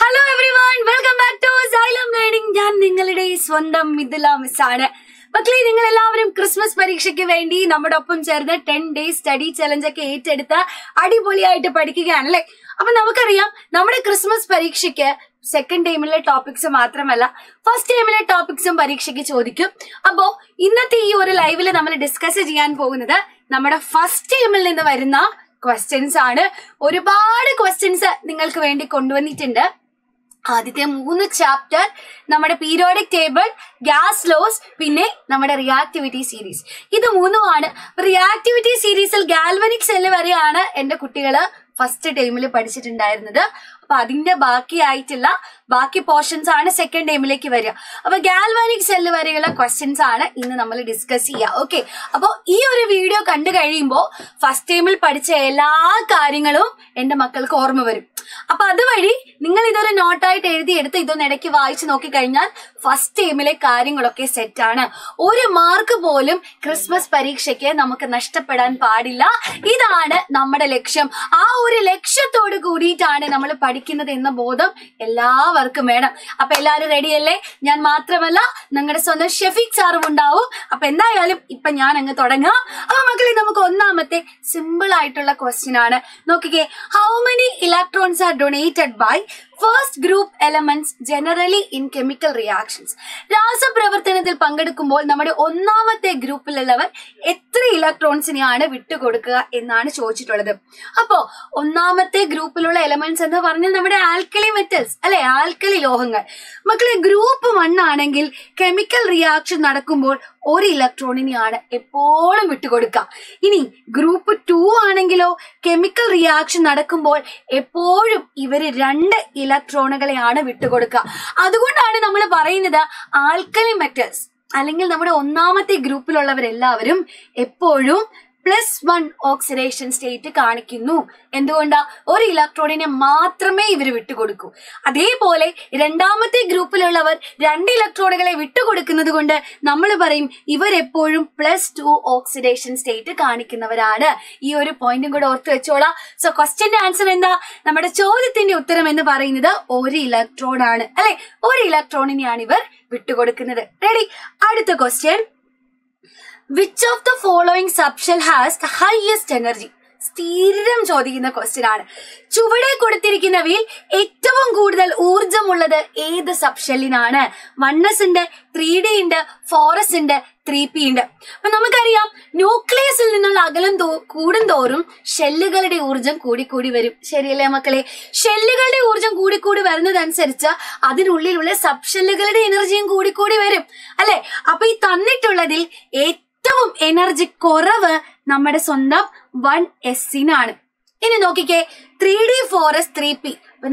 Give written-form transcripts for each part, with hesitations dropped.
Hello everyone, welcome back to Xylem Learning. ഞാൻ നിങ്ങളുടെ സ്വന്തം മിഥുല മിസ് ആണ്. മക്കളെ, നിങ്ങൾ എല്ലാവരും ക്രിസ്മസ് പരീക്ഷയ്ക്ക് വേണ്ടി നമ്മുടെ ഒപ്പം ചേർന്ന് 10 days സ്റ്റഡി ചലഞ്ച് ഒക്കെ ഏറ്റെടുത്ത് അടിപൊളിയായിട്ട് പഠിക്കുകയാണല്ലേ. അപ്പൊ നമുക്കറിയാം, നമ്മുടെ ക്രിസ്മസ് പരീക്ഷയ്ക്ക് സെക്കൻഡ് ടൈമിലെ ടോപ്പിക്സ് മാത്രമല്ല ഫസ്റ്റ് ടൈമിലെ ടോപ്പിക്സും പരീക്ഷയ്ക്ക് ചോദിക്കും. അപ്പോ ഇന്നത്തെ ഈ ഒരു ലൈവില് നമ്മൾ ഡിസ്കസ് ചെയ്യാൻ പോകുന്നത് നമ്മുടെ ഫസ്റ്റ് ടൈമിൽ നിന്ന് വരുന്ന ക്വസ്റ്റ്യൻസ് ആണ്. ഒരുപാട് ക്വസ്റ്റ്യൻസ് നിങ്ങൾക്ക് വേണ്ടി കൊണ്ടുവന്നിട്ടുണ്ട്. ആദ്യത്തെ 3 ചാപ്റ്റർ നമ്മുടെ പീരിയോഡിക് ടേബിൾ, ഗ്യാസ് ലോസ്, പിന്നെ നമ്മുടെ റിയാക്ടിവിറ്റി സീരീസ്. ഇത് മൂന്നുമാണ്. റിയാക്ടിവിറ്റി സീരീസിൽ ഗാൽവനിക് സെല്ല് വരെയാണ് എന്റെ കുട്ടികള് ഫസ്റ്റ് ടൈമിൽ പഠിച്ചിട്ടുണ്ടായിരുന്നത്. അപ്പൊ അതിന്റെ ബാക്കി പോർഷൻസ് ആണ് സെക്കൻഡ് ടൈമിലേക്ക് വരിക. അപ്പൊ ഗാൽവാനിക് സെല്ല് വരെയുള്ള ക്വസ്റ്റ്യൻസ് ആണ് ഇന്ന് നമ്മൾ ഡിസ്കസ് ചെയ്യുക. ഓക്കെ, അപ്പൊ ഈ ഒരു വീഡിയോ കണ്ടു കഴിയുമ്പോൾ ഫസ്റ്റ് ടൈമിൽ പഠിച്ച എല്ലാ കാര്യങ്ങളും എന്റെ മക്കൾക്ക് ഓർമ്മ വരും. അപ്പൊ അതുവഴി നിങ്ങൾ ഇതൊരു നോട്ടായിട്ട് എഴുതിയെടുത്ത് ഇതൊന്ന് ഇടയ്ക്ക് വായിച്ചു നോക്കിക്കഴിഞ്ഞാൽ ഫസ്റ്റ് ടൈമിലെ കാര്യങ്ങളൊക്കെ സെറ്റാണ്. ഒരു മാർക്ക് പോലും ക്രിസ്മസ് പരീക്ഷയ്ക്ക് നമുക്ക് നഷ്ടപ്പെടാൻ പാടില്ല. ഇതാണ് നമ്മുടെ ലക്ഷ്യം. ആ ഒരു ലക്ഷ്യത്തോട് കൂടിയിട്ടാണ് നമ്മൾ പഠിക്കുന്നത് എന്ന ബോധം എല്ലാവർക്കും വേണം. അപ്പൊ എല്ലാവരും റെഡിയല്ലേ? ഞാൻ മാത്രമല്ല, നിങ്ങളുടെ സ്വന്തം ഷെഫീഖ് സാറും ഉണ്ടാവും. അപ്പൊ എന്തായാലും ഇപ്പൊ ഞാൻ അങ്ങ് തുടങ്ങാം. അപ്പൊ മക്കളെ, നമുക്ക് ഒന്നാമത്തെ സിമ്പിൾ ആയിട്ടുള്ള ക്വസ്റ്റ്യൻ ആണ്. നോക്കിക്കേ, how many electrons are donated by first group elements generally in chemical reactions. രാസപ്രവർത്തനത്തിൽ പങ്കെടുക്കുമ്പോൾ നമ്മുടെ ഒന്നാമത്തെ ഗ്രൂപ്പിലുള്ളവർ എത്ര ഇലക്ട്രോൺസിനെയാണ് വിട്ടുകൊടുക്കുക എന്നാണ് ചോദിച്ചിട്ടുള്ളത്. അപ്പോ ഒന്നാമത്തെ ഗ്രൂപ്പിലുള്ള എലമെന്റ്സ് എന്ന് പറഞ്ഞാൽ നമ്മുടെ ആൽക്കലി മെറ്റൽസ് അല്ലെ, ആൽക്കലി ലോഹങ്ങൾ. മക്കളെ, ഗ്രൂപ്പ് 1 ആണെങ്കിൽ കെമിക്കൽ റിയാക്ഷൻ നടക്കുമ്പോൾ 1 ഇലക്ട്രോണിനെയാണ് എപ്പോഴും വിട്ടുകൊടുക്കുക. ഇനി ഗ്രൂപ്പ് 2 ആണെങ്കിലോ കെമിക്കൽ റിയാക്ഷൻ നടക്കുമ്പോൾ എപ്പോഴും ഇവര് 2 ഇലക്ട്രോണുകളെയാണ് വിട്ടുകൊടുക്കുക. അതുകൊണ്ടാണ് നമ്മൾ പറയുന്നത് ആൽക്കലി മെറ്റൽസ് അല്ലെങ്കിൽ നമ്മുടെ ഒന്നാമത്തെ ഗ്രൂപ്പിലുള്ളവരെല്ലാവരും എപ്പോഴും +1 ഓക്സിഡേഷൻ സ്റ്റേറ്റ് കാണിക്കുന്നു. എന്തുകൊണ്ടാ? 1 ഇലക്ട്രോണിനെ മാത്രമേ ഇവർ വിട്ടുകൊടുക്കൂ. അതേപോലെ രണ്ടാമത്തെ ഗ്രൂപ്പിലുള്ളവർ 2 ഇലക്ട്രോണുകളെ വിട്ടുകൊടുക്കുന്നത് കൊണ്ട് നമ്മൾ പറയും ഇവരെപ്പോഴും +2 ഓക്സിഡേഷൻ സ്റ്റേറ്റ് കാണിക്കുന്നവരാണ്. ഈ ഒരു പോയിന്റും കൂടെ ഓർത്ത് വെച്ചോളാം. സോ ക്വസ്റ്റ്യന്റെ ആൻസർ എന്താ? നമ്മുടെ ചോദ്യത്തിന്റെ ഉത്തരം എന്ന് പറയുന്നത് 1 ഇലക്ട്രോൺ ആണ് അല്ലെ. 1 ഇലക്ട്രോണിനെയാണ് ഇവർ വിട്ടുകൊടുക്കുന്നത്. റെഡി? അടുത്ത question, which of the following subshell has the highest energy? സ്ഥിരം ചോദിക്കുന്ന ക്വസ്റ്റ്യൻ ആണ്. ചുവടെ കൊടുത്തിരിക്കുന്നവയിൽ ഏറ്റവും കൂടുതൽ ഊർജമുള്ളത് ഏത് സബ്ഷെല്ലിനാണ്? 1s ഉണ്ട്, 3d ഉണ്ട്, 4s ഉണ്ട്, 3p ഉണ്ട്. അപ്പൊ നമുക്കറിയാം, ന്യൂക്ലിയസിൽ നിന്നുള്ള അകലം കൂടുന്തോറും ഷെല്ലുകളുടെ ഊർജം കൂടിക്കൂടി വരും. ശരിയല്ലേ മക്കളെ? ഷെല്ലുകളുടെ ഊർജം കൂടിക്കൂടി വരുന്നതനുസരിച്ച് അതിനുള്ളിലുള്ള സബ്ഷെല്ലുകളുടെ എനർജിയും കൂടിക്കൂടി വരും അല്ലെ. അപ്പൊ ഈ തന്നിട്ടുള്ളതിൽ ഏറ്റവും എനർജി കുറവ് നമ്മുടെ സ്വന്തം 1s-നാണ്. ഇനി നോക്കിക്കേ, 3d 4s 3p. അപ്പൊ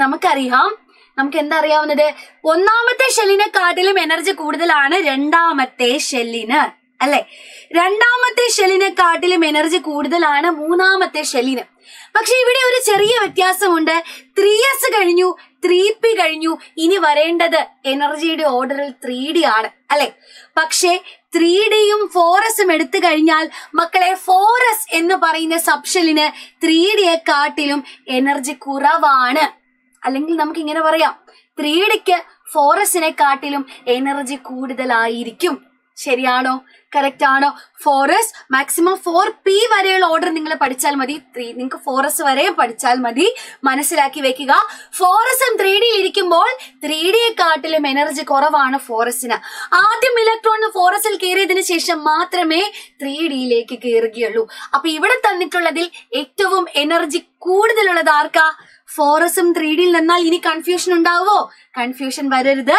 നമുക്ക് എന്താ അറിയാവുന്നത്? ഒന്നാമത്തെ ഷെല്ലിനെക്കാട്ടിലും എനർജി കൂടുതലാണ് രണ്ടാമത്തെ ഷെല്ലിന് അല്ലെ. രണ്ടാമത്തെ ഷെല്ലിനെക്കാട്ടിലും എനർജി കൂടുതലാണ് മൂന്നാമത്തെ ഷെല്ലിന്. പക്ഷെ ഇവിടെ ഒരു ചെറിയ വ്യത്യാസമുണ്ട്. 3s കഴിഞ്ഞു, 3p കഴിഞ്ഞു, ഇനി വരേണ്ടത് എനർജിയുടെ ഓർഡറിൽ 3d ആണ് അല്ലെ. പക്ഷെ 3dയും 4sഉം എടുത്തു കഴിഞ്ഞാൽ മക്കളെ, 4s എന്ന് പറയുന്ന സബ്ഷെല്ലിന് 3dയെക്കാട്ടിലും എനർജി കുറവാണ്. അല്ലെങ്കിൽ നമുക്ക് ഇങ്ങനെ പറയാം, 3dക്ക് 4sനെക്കാട്ടിലും എനർജി കൂടുതലായിരിക്കും. ശരിയാണോ? കറക്റ്റ് ആണോ? 4s മാക്സിമം 4p വരെയുള്ള ഓർഡർ നിങ്ങൾ പഠിച്ചാൽ മതി. നിങ്ങൾക്ക് 4s വരെ പഠിച്ചാൽ മതി. മനസ്സിലാക്കി വെക്കുക, 4sഉം 3dയിൽ ഇരിക്കുമ്പോൾ 3dയെക്കാട്ടിലും എനർജി കുറവാണ് 4sന്. ആദ്യം ഇലക്ട്രോൺ 4sൽ കയറിയതിനു ശേഷം മാത്രമേ 3dയിലേക്ക് കയറുകയുള്ളൂ. അപ്പൊ ഇവിടെ തന്നിട്ടുള്ളതിൽ ഏറ്റവും എനർജി കൂടുതലുള്ളത് ആർക്കാ? 4sഉം 3dയിൽ നിന്നാൽ ഇനി കൺഫ്യൂഷൻ ഉണ്ടാവോ? കൺഫ്യൂഷൻ വരരുത്.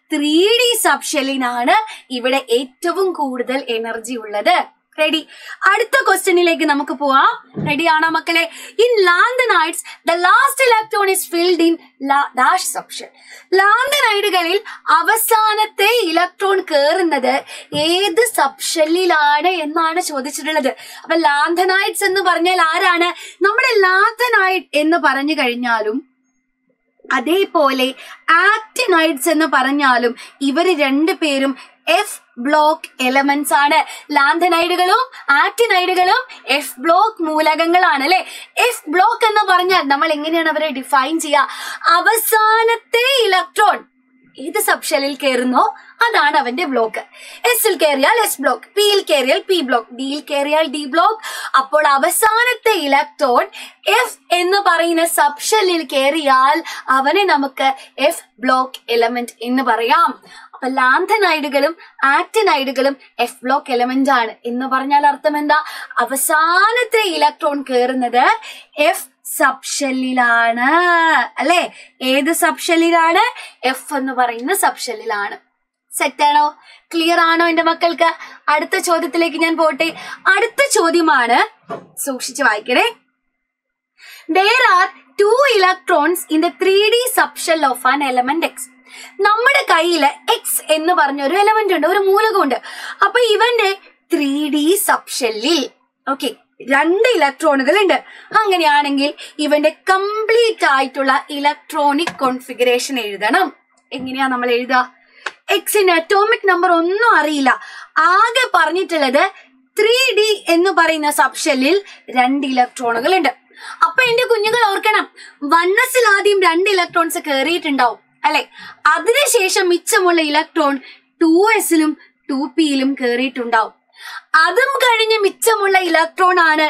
3d സബ്ഷെല്ലിനാണ് ഇവിടെ ഏറ്റവും കൂടുതൽ എനർജി ഉള്ളത്. റെഡി? അടുത്ത ക്വസ്റ്റ്യനിലേക്ക് നമുക്ക് പോവാം. റെഡി ആണോ മക്കളെ? In lanthanides the last electron is filled in dash subshell. ലാന്തനൈഡുകളിൽ അവസാനത്തെ ഇലക്ട്രോൺ കേറുന്നത് ഏത് സബ്ഷെല്ലിലാണ് എന്നാണ് ചോദിച്ചിട്ടുള്ളത്. അപ്പൊ ലാന്തനൈഡ്സ് എന്ന് പറഞ്ഞാൽ ആരാണ്? നമ്മുടെ ലാന്തനൈഡ് എന്ന് പറഞ്ഞു കഴിഞ്ഞാലും അതേപോലെ ആക്ടിനൈഡ്സ് എന്ന് പറഞ്ഞാലും ഇവര് 2 പേരും എഫ് ബ്ലോക്ക് എലമെന്റ്സ് ആണ്. ലാന്തനൈഡുകളും ആക്ടിനൈഡുകളും എഫ് ബ്ലോക്ക് മൂലകങ്ങളാണ് അല്ലെ. എഫ് ബ്ലോക്ക് എന്ന് പറഞ്ഞാൽ നമ്മൾ എങ്ങനെയാണ് അവരെ ഡിഫൈൻ ചെയ്യുക? അവസാനത്തെ ഇലക്ട്രോൺ ഏത് സബ്ഷെല്ലിൽ കയറുന്നോ അതാണ് അവന്റെ ബ്ലോക്ക്. എസിൽ കയറിയാൽ എസ് ബ്ലോക്ക്, പിയിൽ കയറിയാൽ പി ബ്ലോക്ക്, ഡിയിൽ കയറിയാൽ ഡി ബ്ലോക്ക്. അപ്പോൾ അവസാനത്തെ ഇലക്ട്രോൺ എഫ് എന്ന് പറയുന്ന സബ്ഷെല്ലിൽ കയറിയാൽ അവനെ നമുക്ക് എഫ് ബ്ലോക്ക് എലമെന്റ് എന്ന് പറയാം. അപ്പൊ ലാന്തനൈഡുകളും ആക്ടിനൈഡുകളും എഫ് ബ്ലോക്ക് എലമെന്റ് ആണ് എന്ന് പറഞ്ഞാൽ അർത്ഥം എന്താ? അവസാനത്തെ ഇലക്ട്രോൺ കയറുന്നത് എഫ് സബ്ഷെല്ലിലാണ് അല്ലെ. ഏത് സബ്ഷെല്ലിലാണ്? എഫ് എന്ന് പറയുന്ന സബ്ഷെല്ലിലാണ്. സെറ്റാണോ? ക്ലിയർ ആണോ എന്റെ മക്കൾക്ക്? അടുത്ത ചോദ്യത്തിലേക്ക് ഞാൻ പോട്ടെ. അടുത്ത ചോദ്യമാണ്, സൂക്ഷിച്ചു വായിക്കണേ. There are 2 electrons in the 3D subshell of an element X. നമ്മുടെ കയ്യില് എക്സ് എന്ന് പറഞ്ഞ ഒരു എലമെന്റ് ഉണ്ട്, ഒരു മൂലകമുണ്ട്. അപ്പൊ ഇവന്റെ 3D സബ്ഷെല്ലിൽ ഓക്കെ 2 ഇലക്ട്രോണുകൾ ഉണ്ട്. അങ്ങനെയാണെങ്കിൽ ഇവന്റെ കംപ്ലീറ്റ് ആയിട്ടുള്ള ഇലക്ട്രോണിക് കോൺഫിഗറേഷൻ എഴുതണം. എങ്ങനെയാ നമ്മൾ എഴുതുക? എക്സിന് അറ്റോമിക് നമ്പർ ഒന്നും അറിയില്ല. ആകെ പറഞ്ഞിട്ടുള്ളത് 3D എന്ന് പറയുന്ന സബ്ഷെല്ലിൽ 2 ഇലക്ട്രോണുകൾ ഉണ്ട്. അപ്പൊ എന്റെ കുഞ്ഞുങ്ങൾ ഓർക്കണം, 1s ആദ്യം 2 ഇലക്ട്രോൺസ് കയറിയിട്ടുണ്ടാവും അല്ലെ. അതിനുശേഷം മിച്ചമുള്ള ഇലക്ട്രോൺ 2sലും 2pയിലും കയറിയിട്ടുണ്ടാവും. അതും കഴിഞ്ഞ് മിച്ചമുള്ള ഇലക്ട്രോൺ ആണ്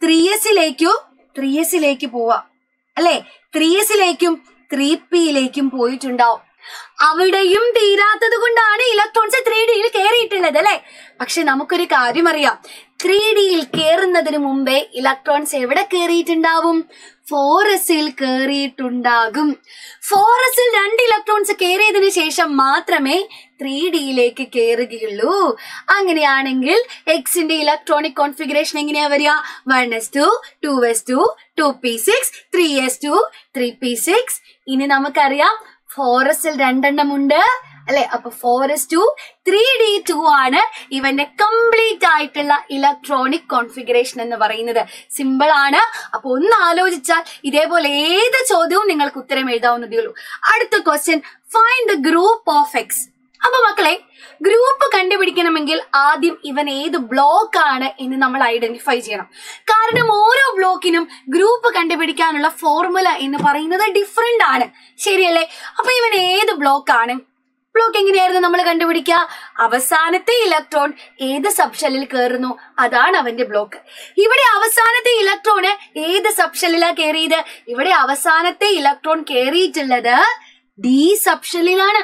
3sലേക്ക് പോവാ അല്ലെ. 3sലേക്കും 3pയിലേക്കും പോയിട്ടുണ്ടാവും. അവിടെയും തീരാത്തത് കൊണ്ടാണ് ഇലക്ട്രോൺസ് 3Dയിൽ കയറിയിട്ടുള്ളത് അല്ലെ. പക്ഷെ നമുക്കൊരു കാര്യം അറിയാം, 3Dയിൽ കയറുന്നതിന് മുമ്പേ ഇലക്ട്രോൺസ് എവിടെ കയറിയിട്ടുണ്ടാവും? 4sൽ കയറിയിട്ടുണ്ടാകും. 4sൽ 2 ഇലക്ട്രോൺസ് കയറിയതിനു ശേഷം മാത്രമേ 3Dയിലേക്ക് കയറുകയുള്ളൂ. അങ്ങനെയാണെങ്കിൽ എക്സിന്റെ ഇലക്ട്രോണിക് കോൺഫിഗറേഷൻ എങ്ങനെയാ വരിക? 1s2, 2s2, 2p6, 3s2, 3p6. ഇനി നമുക്കറിയാം 4sൽ 2 എണ്ണം ഉണ്ട് അല്ലെ. അപ്പൊ 4s2, 3d2 ആണ് ഇവന്റെ കംപ്ലീറ്റ് ആയിട്ടുള്ള ഇലക്ട്രോണിക് കോൺഫിഗറേഷൻ എന്ന് പറയുന്നത്. സിമ്പിൾ ആണ്. അപ്പൊ ഒന്ന് ആലോചിച്ചാൽ ഇതേപോലെ ഏത് ചോദ്യവും നിങ്ങൾക്ക് ഉത്തരം എഴുതാവുന്നതേ ഉള്ളൂ. അടുത്ത question, find the group of X. അപ്പൊ മക്കളെ, ഗ്രൂപ്പ് കണ്ടുപിടിക്കണമെങ്കിൽ ആദ്യം ഇവൻ ഏത് ബ്ലോക്ക് ആണ് എന്ന് നമ്മൾ ഐഡന്റിഫൈ ചെയ്യണം. കാരണം ഓരോ ബ്ലോക്കിനും ഗ്രൂപ്പ് കണ്ടുപിടിക്കാനുള്ള ഫോർമുല എന്ന് പറയുന്നത് ഡിഫറെന്റ് ആണ്, ശരിയല്ലേ? അപ്പൊ ഇവൻ ഏത് ബ്ലോക്ക് ആണ്? ബ്ലോക്ക് എങ്ങനെയായിരുന്നു നമ്മൾ കണ്ടുപിടിക്കുക? അവസാനത്തെ ഇലക്ട്രോൺ ഏത് സബ്ഷെല്ലിൽ കയറുന്നു അതാണ് അവന്റെ ബ്ലോക്ക്. ഇവിടെ അവസാനത്തെ ഇലക്ട്രോണ് ഏത് സബ്ഷെല്ലിലാ കയറിയത്? ഇവിടെ അവസാനത്തെ ഇലക്ട്രോൺ കയറിയിട്ടുള്ളത് ഡി സബ്ഷെല്ലിലാണ്.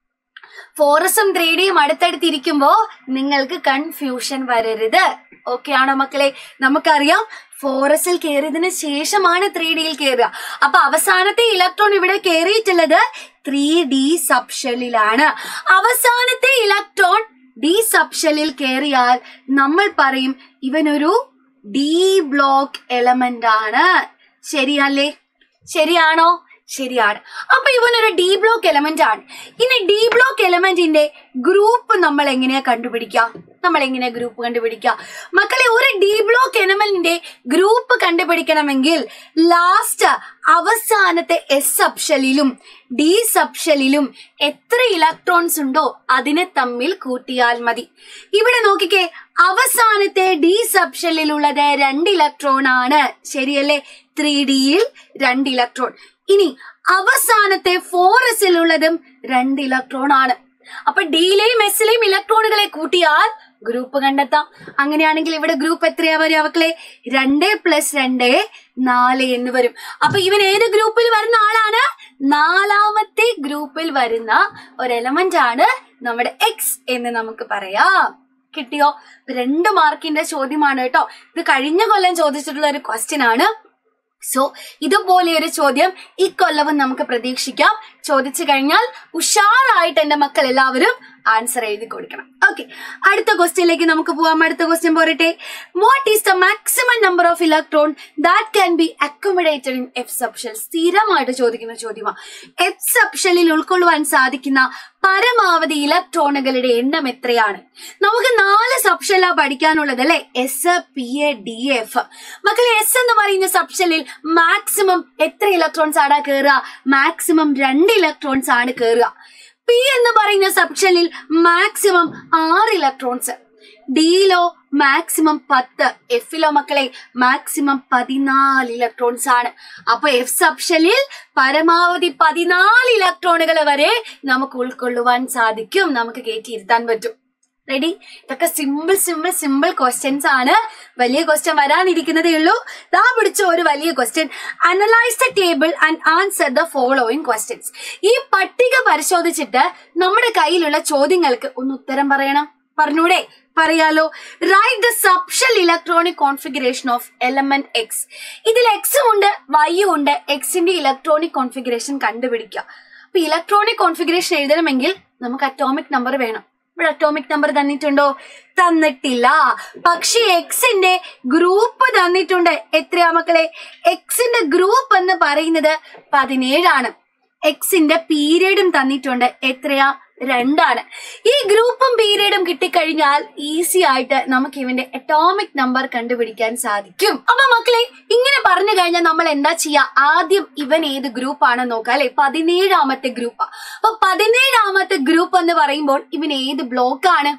4sഉം 3Dയും അടുത്തടുത്തിരിക്കുമ്പോ നിങ്ങൾക്ക് കൺഫ്യൂഷൻ വരരുത്. ഓക്കെ ആണോ മക്കളെ? നമുക്കറിയാം 4sൽ കയറിയതിന് ശേഷമാണ് 3Dയിൽ കയറുക. അപ്പൊ അവസാനത്തെ ഇലക്ട്രോൺ ഇവിടെ കയറിയിട്ടുള്ളത് 3D സബ്ഷെല്ലിലാണ്. അവസാനത്തെ ഇലക്ട്രോൺ ഡി സബ്ഷെല്ലിൽ കയറിയാൽ നമ്മൾ പറയും ഇവനൊരു ഡി ബ്ലോക്ക് എലമെന്റ് ആണ്. ശരിയല്ലേ? ശരിയാണോ? ശരിയാണ്. അപ്പൊ ഇവനൊരു ഡി ബ്ലോക്ക് എലമെന്റ് ആണ്. ഇനി ഡി ബ്ലോക്ക് എലമെന്റിന്റെ ഗ്രൂപ്പ് നമ്മൾ എങ്ങനെയാ കണ്ടുപിടിക്കാം? മക്കളെ, ഒരു ഡി ബ്ലോക്ക് എലമെന്റിന്റെ ഗ്രൂപ്പ് കണ്ടുപിടിക്കണമെങ്കിൽ ലാസ്റ്റ് അവസാനത്തെ എസ് സബ്ഷെല്ലിലും ഡി സബ്ഷെല്ലിലും എത്ര ഇലക്ട്രോൺസ് ഉണ്ടോ അതിനെ തമ്മിൽ കൂട്ടിയാൽ മതി. ഇവിടെ നോക്കിക്കേ, അവസാനത്തെ ഡി സബ്ഷെല്ലിലുള്ളത് 2 ഇലക്ട്രോൺ ആണ്, ശരിയല്ലേ? 3Dയിൽ 2 ഇലക്ട്രോൺ. ഇനി അവസാനത്തെ 4sലുള്ളതും 2 ഇലക്ട്രോൺ ആണ്. അപ്പൊ ഡിയിലെയും എസിലെയും ഇലക്ട്രോണുകളെ കൂട്ടിയാൽ ഗ്രൂപ്പ് കണ്ടെത്താം. അങ്ങനെയാണെങ്കിൽ ഇവിടെ ഗ്രൂപ്പ് എത്രയാ വരിക മക്കളെ? 2 + 2 4 എന്ന് വരും. അപ്പൊ ഇവൻ ഏത് ഗ്രൂപ്പിൽ വരുന്ന ആളാണ്? 4ാമത്തെ ഗ്രൂപ്പിൽ വരുന്ന ഒരു എലമെന്റ് ആണ് നമ്മുടെ എക്സ് എന്ന് നമുക്ക് പറയാം. കിട്ടിയോ? 2 മാർക്കിന്റെ ചോദ്യമാണ് കേട്ടോ. ഇത് കഴിഞ്ഞ കൊല്ലം ചോദിച്ചിട്ടുള്ള ഒരു ക്വസ്റ്റ്യൻ ആണ്. സോ ഇതുപോലെ ഒരു ചോദ്യം ഇക്കൊല്ലവും നമുക്ക് പ്രതീക്ഷിക്കാം. ചോദിച്ചു കഴിഞ്ഞാൽ ഉഷാറായിട്ട് എന്റെ മക്കൾ എല്ലാവരും ആൻസർ എഴുതി കൊടുക്കണം. ഓക്കെ, അടുത്ത ക്വസ്റ്റ്യനിലേക്ക് നമുക്ക് പോവാം. അടുത്ത ക്വസ്റ്റ്യൻ പോരട്ടെ. What is the maximum number of electron that can be accommodated in F subshell? സ്ഥിരമായിട്ട് ചോദിക്കുന്ന ചോദ്യമാണ്. എഫ് സബ്ഷെല്ലിൽ ഉൾക്കൊള്ളുവാൻ സാധിക്കുന്ന പരമാവധി ഇലക്ട്രോണുകളുടെ എണ്ണം എത്രയാണ്? നമുക്ക് 4 സബ്ഷെല്ലാ പഠിക്കാനുള്ളത് അല്ലെ? S, P, D, F. മക്കളെ, എസ് എന്ന് പറയുന്ന സബ്ഷെല്ലിൽ മാക്സിമം എത്ര ഇലക്ട്രോൺസ് ആണ് കയറുക? മാക്സിമം 2 ഇലക്ട്രോൺസ് ആണ് കയറുക. പി എന്ന് പറയുന്ന സബ്ഷെല്ലിൽ മാക്സിമം 6 ഇലക്ട്രോൺസ്. ഡിയിലോ മാക്സിമം 10, എഫിലോ മക്കളെ മാക്സിമം 14 ഇലക്ട്രോൺസ് ആണ്. അപ്പൊ എഫ് സബ്ഷെല്ലിൽ പരമാവധി 14 ഇലക്ട്രോണുകൾ വരെ നമുക്ക് ഉൾക്കൊള്ളുവാൻ സാധിക്കും, നമുക്ക് കയറ്റിയിരുത്താൻ പറ്റും. റെഡി? ഇതൊക്കെ സിമ്പിൾ ക്വസ്റ്റ്യൻസ് ആണ്. വലിയ ക്വസ്റ്റ്യൻ വരാനിരിക്കുന്നതേ ഉള്ളൂ. ദാ പിടിച്ച ഒരു വലിയ question. Analyse the table and answer the following questions. ഈ പട്ടിക പരിശോധിച്ചിട്ട് നമ്മുടെ കയ്യിലുള്ള ചോദ്യങ്ങൾക്ക് ഒന്ന് ഉത്തരം പറയണം. പറഞ്ഞൂടെ? പറയാലോ. Write the subshell electronic configuration of element X. ഇതിൽ എക്സും ഉണ്ട് വൈയും ഉണ്ട്. എക്സിന്റെ ഇലക്ട്രോണിക് കോൺഫിഗറേഷൻ കണ്ടുപിടിക്കുക. അപ്പൊ ഇലക്ട്രോണിക് കോൺഫിഗറേഷൻ എഴുതണമെങ്കിൽ നമുക്ക് അറ്റോമിക് നമ്പർ വേണം. ഇവിടെ അറ്റോമിക് നമ്പർ തന്നിട്ടുണ്ടോ? തന്നിട്ടില്ല. പക്ഷെ എക്സിന്റെ ഗ്രൂപ്പ് തന്നിട്ടുണ്ട്. എത്രയാ മക്കളെ? എക്സിന്റെ ഗ്രൂപ്പ് എന്ന് പറയുന്നത് 17 എക്സിന്റെ പീരീഡും തന്നിട്ടുണ്ട്. എത്രയാ? 2. ഈ ഗ്രൂപ്പും പീരീഡും കിട്ടിക്കഴിഞ്ഞാൽ ഈസി ആയിട്ട് നമുക്ക് ഇവന്റെ അറ്റോമിക് നമ്പർ കണ്ടുപിടിക്കാൻ സാധിക്കും. അപ്പൊ മക്കളെ ഇങ്ങനെ പറഞ്ഞു കഴിഞ്ഞാൽ നമ്മൾ എന്താ ചെയ്യാ? ആദ്യം ഇവൻ ഏത് ഗ്രൂപ്പ് ആണെന്ന് നോക്കാം അല്ലെ. 17ാമത്തെ ഗ്രൂപ്പാ. അപ്പൊ 17ാമത്തെ ഗ്രൂപ്പ് എന്ന് പറയുമ്പോൾ ഇവൻ ഏത് ബ്ലോക്കാണ്?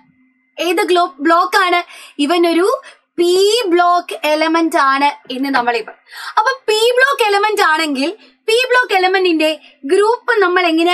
ബ്ലോക്കാണ്? ഇവനൊരു പി ബ്ലോക്ക് എലമെന്റ് ആണ് എന്ന് നമ്മളിപ്പോൾ. അപ്പൊ പി ബ്ലോക്ക് എലമെന്റ് ആണെങ്കിൽ പി ബ്ലോക്ക് എലമെന്റിന്റെ ഗ്രൂപ്പ് നമ്മൾ എങ്ങനെയാ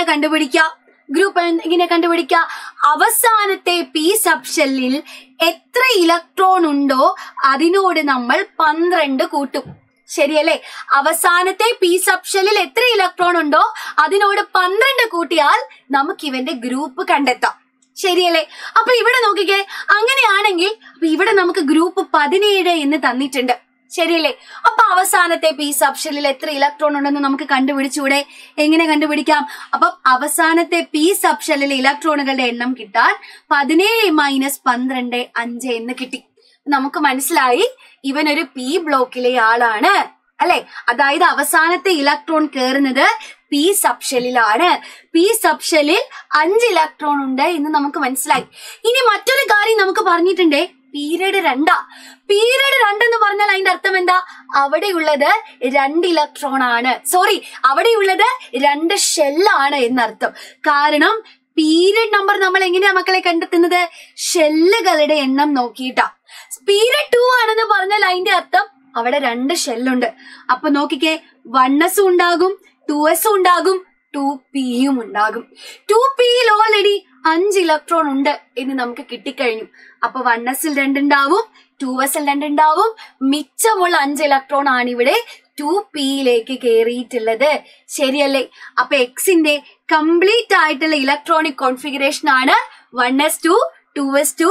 കണ്ടുപിടിക്കുക? അവസാനത്തെ പി സബ്ഷെല്ലിൽ എത്ര ഇലക്ട്രോൺ ഉണ്ടോ അതിനോട് നമ്മൾ 12 കൂട്ടും. ശരിയല്ലേ? അവസാനത്തെ പി സബ്ഷെല്ലിൽ എത്ര ഇലക്ട്രോൺ ഉണ്ടോ അതിനോട് 12 കൂട്ടിയാൽ നമുക്ക് ഇവന്റെ ഗ്രൂപ്പ് കണ്ടെത്താം. ശരിയല്ലേ? അപ്പൊ ഇവിടെ നോക്കിക്കേ. അങ്ങനെയാണെങ്കിൽ ഇവിടെ നമുക്ക് ഗ്രൂപ്പ് 17 എന്ന് തന്നിട്ടുണ്ട്. ശരിയല്ലേ? അപ്പൊ അവസാനത്തെ പി സബ്ഷെല്ലിൽ എത്ര ഇലക്ട്രോൺ ഉണ്ടെന്ന് നമുക്ക് കണ്ടുപിടിച്ചൂടെ? എങ്ങനെ കണ്ടുപിടിക്കാം? അപ്പൊ അവസാനത്തെ പി സബ്ഷെല്ലിലെ ഇലക്ട്രോണുകളുടെ എണ്ണം കിട്ടാൻ 17 - 12 5 എന്ന് കിട്ടി. നമുക്ക് മനസ്സിലായി ഇവനൊരു പി ബ്ലോക്കിലെ ആളാണ് അല്ലെ. അതായത് അവസാനത്തെ ഇലക്ട്രോൺ കയറുന്നത് പി സബ്ഷെല്ലിലാണ്. പി സബ്ഷെല്ലിൽ 5 ഇലക്ട്രോൺ ഉണ്ട് എന്ന് നമുക്ക് മനസ്സിലായി. ഇനി മറ്റൊരു കാര്യം നമുക്ക് പറഞ്ഞിട്ടുണ്ടേ, പീരീഡ് 2. പീരീഡ് 2 എന്ന് പറഞ്ഞാൽ അതിന്റെ അർത്ഥം എന്താ? അവിടെയുള്ളത് 2 ഇലക്ട്രോൺ ആണ്. അവിടെയുള്ളത് 2 ഷെല്ലാണ് എന്നർത്ഥം. കാരണം പീരീഡ് നമ്പർ നമ്മൾ എങ്ങനെയാ മക്കളെ കണ്ടെത്തുന്നത്? ഷെല്ലുകളുടെ എണ്ണം നോക്കിയിട്ടാ. പീരീഡ് 2 ആണെന്ന് പറഞ്ഞാൽ അതിന്റെ അർത്ഥം അവിടെ 2 ഷെല്ലുണ്ട്. അപ്പൊ നോക്കിക്കേ, 1s ഉണ്ടാകും, 2s ഉണ്ടാകും, 2pയും ഉണ്ടാകും. 2pയിൽ ഓൾറെഡി 5 ഇലക്ട്രോൺ ഉണ്ട് എന്ന് നമുക്ക് കിട്ടിക്കഴിഞ്ഞു. അപ്പൊ 1sൽ 2 ഉണ്ടാവും, 2sൽ 2 ഉണ്ടാവും. മിച്ചമുള്ള 5 ഇലക്ട്രോൺ ആണ് ഇവിടെ 2pയിലേക്ക് കയറിയിട്ടുള്ളത്. ശരിയല്ലേ? അപ്പൊ എക്സിന്റെ കംപ്ലീറ്റ് ആയിട്ടുള്ള ഇലക്ട്രോണിക് കോൺഫിഗറേഷൻ ആണ് 1s2, 2s2,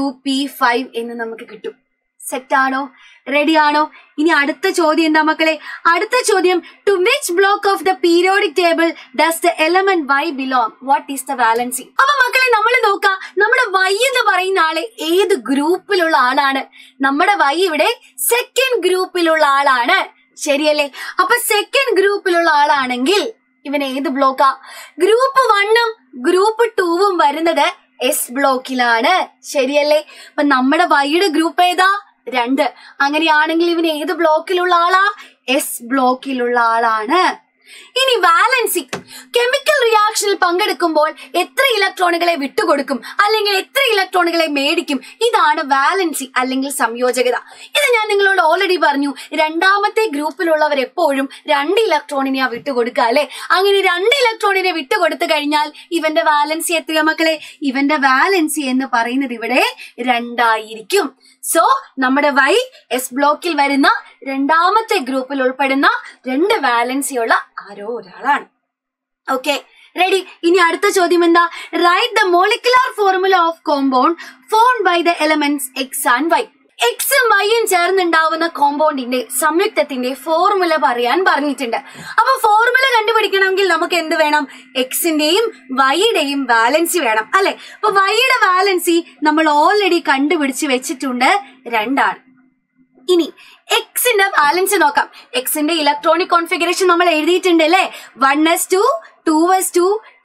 2p5 എന്ന് നമുക്ക് കിട്ടും. സെറ്റാണോ? റെഡി ആണോ? ഇനി അടുത്ത ചോദ്യം എന്താ മക്കളെ? അടുത്ത ചോദ്യം, to which block of the periodic table does the element Y belong? What is the valency? അപ്പൊ മക്കളെ നമ്മൾ നോക്കാം, നമ്മുടെ വൈ എന്ന് പറയുന്ന ആള് ഏത് ഗ്രൂപ്പിലുള്ള ആളാണ്? നമ്മുടെ വൈ ഇവിടെ സെക്കൻഡ് ഗ്രൂപ്പിലുള്ള ആളാണ്. ശരിയല്ലേ? അപ്പൊ സെക്കൻഡ് ഗ്രൂപ്പിലുള്ള ആളാണെങ്കിൽ ഇവൻ ഏത് ബ്ലോക്കാ? ഗ്രൂപ്പ് 1ഉം ഗ്രൂപ്പ് 2ഉം വരുന്നത് എസ് ബ്ലോക്കിലാണ്. ശരിയല്ലേ? അപ്പൊ നമ്മുടെ വൈയുടെ ഗ്രൂപ്പ് ഏതാ? 2. അങ്ങനെയാണെങ്കിൽ ഇവൻ ഏത് ബ്ലോക്കിലുള്ള ആളാ? എസ് ബ്ലോക്കിലുള്ള ആളാണ്. ഇനി വാലൻസി, കെമിക്കൽ റിയാക്ഷനിൽ പങ്കെടുക്കുമ്പോൾ എത്ര ഇലക്ട്രോണുകളെ വിട്ടുകൊടുക്കും അല്ലെങ്കിൽ എത്ര ഇലക്ട്രോണുകളെ മേടിക്കും? ഇതാണ് വാലൻസി അല്ലെങ്കിൽ സംയോജകത. ഇത് ഞാൻ നിങ്ങളോട് ഓൾറെഡി പറഞ്ഞു. 2ാമത്തെ ഗ്രൂപ്പിലുള്ളവർ എപ്പോഴും 2 ഇലക്ട്രോണിനെയാ വിട്ടുകൊടുക്കുക അല്ലെ. അങ്ങനെ 2 ഇലക്ട്രോണിനെ വിട്ടുകൊടുത്തു കഴിഞ്ഞാൽ ഇവന്റെ വാലൻസി എത്രയാ മക്കളെ? ഇവന്റെ വാലൻസി എന്ന് പറയുന്നത് ഇവിടെ 2 ആയിരിക്കും. സോ നമ്മുടെ വൈ എസ് ബ്ലോക്കിൽ വരുന്ന 2ാമത്തെ ഗ്രൂപ്പിൽ ഉൾപ്പെടുന്ന 2 വാലൻസിയുള്ള ആരോ ഒരാളാണ്. Okay, ready? ഇനി അടുത്ത ചോദ്യം എന്താ? Write the molecular formula of compound formed by the elements X and Y. എക്സും വൈയും ചേർന്നുണ്ടാവുന്ന കോമ്പൗണ്ടിന്റെ സംയുക്തത്തിന്റെ ഫോർമുല പറയാൻ പറഞ്ഞിട്ടുണ്ട്. അപ്പൊ ഫോർമുല കണ്ടുപിടിക്കണമെങ്കിൽ നമുക്ക് എന്ത് വേണം? എക്സിന്റെയും വൈയുടെയും വാലൻസി വേണം അല്ലെ. അപ്പൊ വൈയുടെ വാലൻസി നമ്മൾ ഓൾറെഡി കണ്ടുപിടിച്ച് വെച്ചിട്ടുണ്ട്, 2 ആണ്. ഇനി എക്സിന്റെ ബാലൻസ് നോക്കാം. എക്സിന്റെ ഇലക്ട്രോണിക് കോൺഫിഗറേഷൻ നമ്മൾ എഴുതിയിട്ടുണ്ട് അല്ലെ. 1s2, 2s2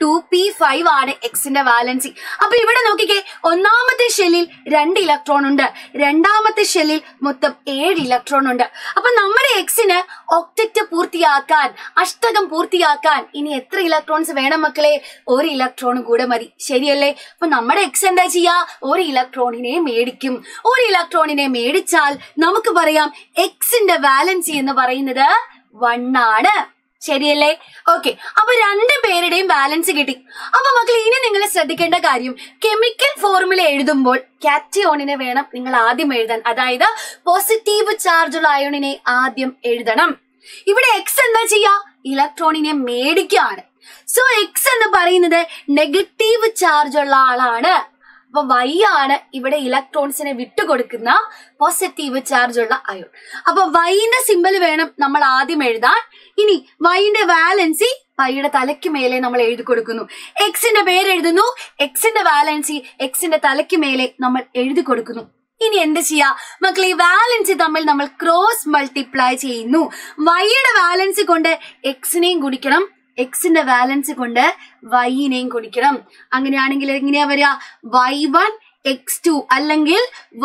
2p5 ആണ് എക്സിന്റെ വാലൻസി. അപ്പൊ ഇവിടെ നോക്കിക്കേ, ഒന്നാമത്തെ ഷെല്ലിൽ 2 ഇലക്ട്രോൺ ഉണ്ട്, രണ്ടാമത്തെ ഷെല്ലിൽ മൊത്തം 7 ഇലക്ട്രോൺ ഉണ്ട്. അപ്പൊ നമ്മുടെ എക്സിന് ഒക്ടറ്റ് പൂർത്തിയാക്കാൻ, അഷ്ടകം പൂർത്തിയാക്കാൻ ഇനി എത്ര ഇലക്ട്രോൺസ് വേണം മക്കളെ? 1 ഇലക്ട്രോൺ കൂടെ മതി, ശരിയല്ലേ? അപ്പൊ നമ്മുടെ എക്സ് എന്താ ചെയ്യാ? 1 ഇലക്ട്രോണിനെ മേടിക്കും. 1 ഇലക്ട്രോണിനെ മേടിച്ചാൽ നമുക്ക് പറയാം എക്സിന്റെ വാലൻസി എന്ന് പറയുന്നത് 1 ആണ്, ശരിയല്ലേ? ഓക്കെ, അപ്പൊ 2 പേരുടെയും ബാലൻസ് കിട്ടി. അപ്പൊ മക്കൾ ഇനി നിങ്ങൾ ശ്രദ്ധിക്കേണ്ട കാര്യം, കെമിക്കൽ ഫോർമുല എഴുതുമ്പോൾ കാറ്റയോണിനെ വേണം നിങ്ങൾ ആദ്യം എഴുതാൻ. അതായത് പോസിറ്റീവ് ചാർജുള്ള അയോണിനെ ആദ്യം എഴുതണം. ഇവിടെ എക്സ് എന്താ ചെയ്യാ? ഇലക്ട്രോണിനെ മേടിക്കുകയാണ്. സോ എക്സ് എന്ന് പറയുന്നത് നെഗറ്റീവ് ചാർജ് ഉള്ള ആളാണ്. അപ്പൊ വൈ ആണ് ഇവിടെ ഇലക്ട്രോൺസിനെ വിട്ടുകൊടുക്കുന്ന പോസിറ്റീവ് ചാർജ് ഉള്ള അയോൺ. അപ്പൊ വൈന്റെ സിമ്പൽ വേണം നമ്മൾ ആദ്യം എഴുതാൻ. ഇനി വൈന്റെ വാലൻസി വൈയുടെ തലയ്ക്ക് മേലെ നമ്മൾ എഴുതി കൊടുക്കുന്നു. എക്സിന്റെ പേര് എഴുതുന്നു, എക്സിന്റെ വാലൻസി എക്സിന്റെ തലയ്ക്ക് മേലെ നമ്മൾ എഴുതി കൊടുക്കുന്നു. ഇനി എന്ത് ചെയ്യാ മക്കളെ? ഈ വാലൻസി തമ്മിൽ നമ്മൾ ക്രോസ് മൾട്ടിപ്ലൈ ചെയ്യുന്നു. വൈയുടെ വാലൻസി കൊണ്ട് എക്സിനെയും ഗുണിക്കണം, എക്സിന്റെ വാലൻസ് കൊണ്ട് വൈനെയും കൊടുക്കണം. അങ്ങനെയാണെങ്കിൽ എങ്ങനെയാ വരിക? y1 x2 അല്ലെങ്കിൽ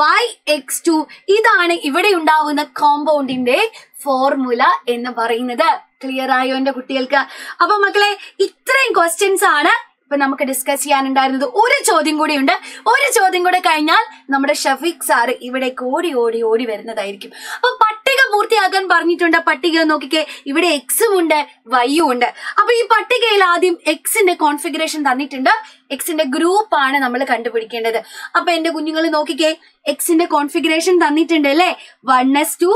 yx2. ഇതാണ് ഇവിടെ ഉണ്ടാവുന്ന കോമ്പൗണ്ടിന്റെ ഫോർമുല എന്ന് പറയുന്നത്. ക്ലിയർ ആയോ എന്റെ കുട്ടികൾക്ക്? അപ്പൊ മക്കളെ ഇത്രയും ക്വസ്റ്റ്യൻസ് ആണ് ഇപ്പൊ നമുക്ക് ഡിസ്കസ് ചെയ്യാനുണ്ടായിരുന്നത്. ഒരു ചോദ്യം കൂടി ഉണ്ട്. ഒരു ചോദ്യം കൂടെ കഴിഞ്ഞാൽ നമ്മുടെ ഷഫീഖ് സാറ് ഇവിടെ ഓടി ഓടി ഓടി വരുന്നതായിരിക്കും. അപ്പൊ പട്ടിക പൂർത്തിയാക്കാൻ പറഞ്ഞിട്ടുണ്ട്. പട്ടിക നോക്കിക്കേ, ഇവിടെ എക്സും ഉണ്ട് വൈയും ഉണ്ട്. അപ്പൊ ഈ പട്ടികയിൽ ആദ്യം എക്സിന്റെ കോൺഫിഗറേഷൻ തന്നിട്ടുണ്ട്, എക്സിന്റെ ഗ്രൂപ്പ് ആണ് നമ്മൾ കണ്ടുപിടിക്കേണ്ടത്. അപ്പൊ എന്റെ കുഞ്ഞുങ്ങൾ നോക്കിക്കേ, എക്സിന്റെ കോൺഫിഗറേഷൻ തന്നിട്ടുണ്ട് അല്ലെ? 1s2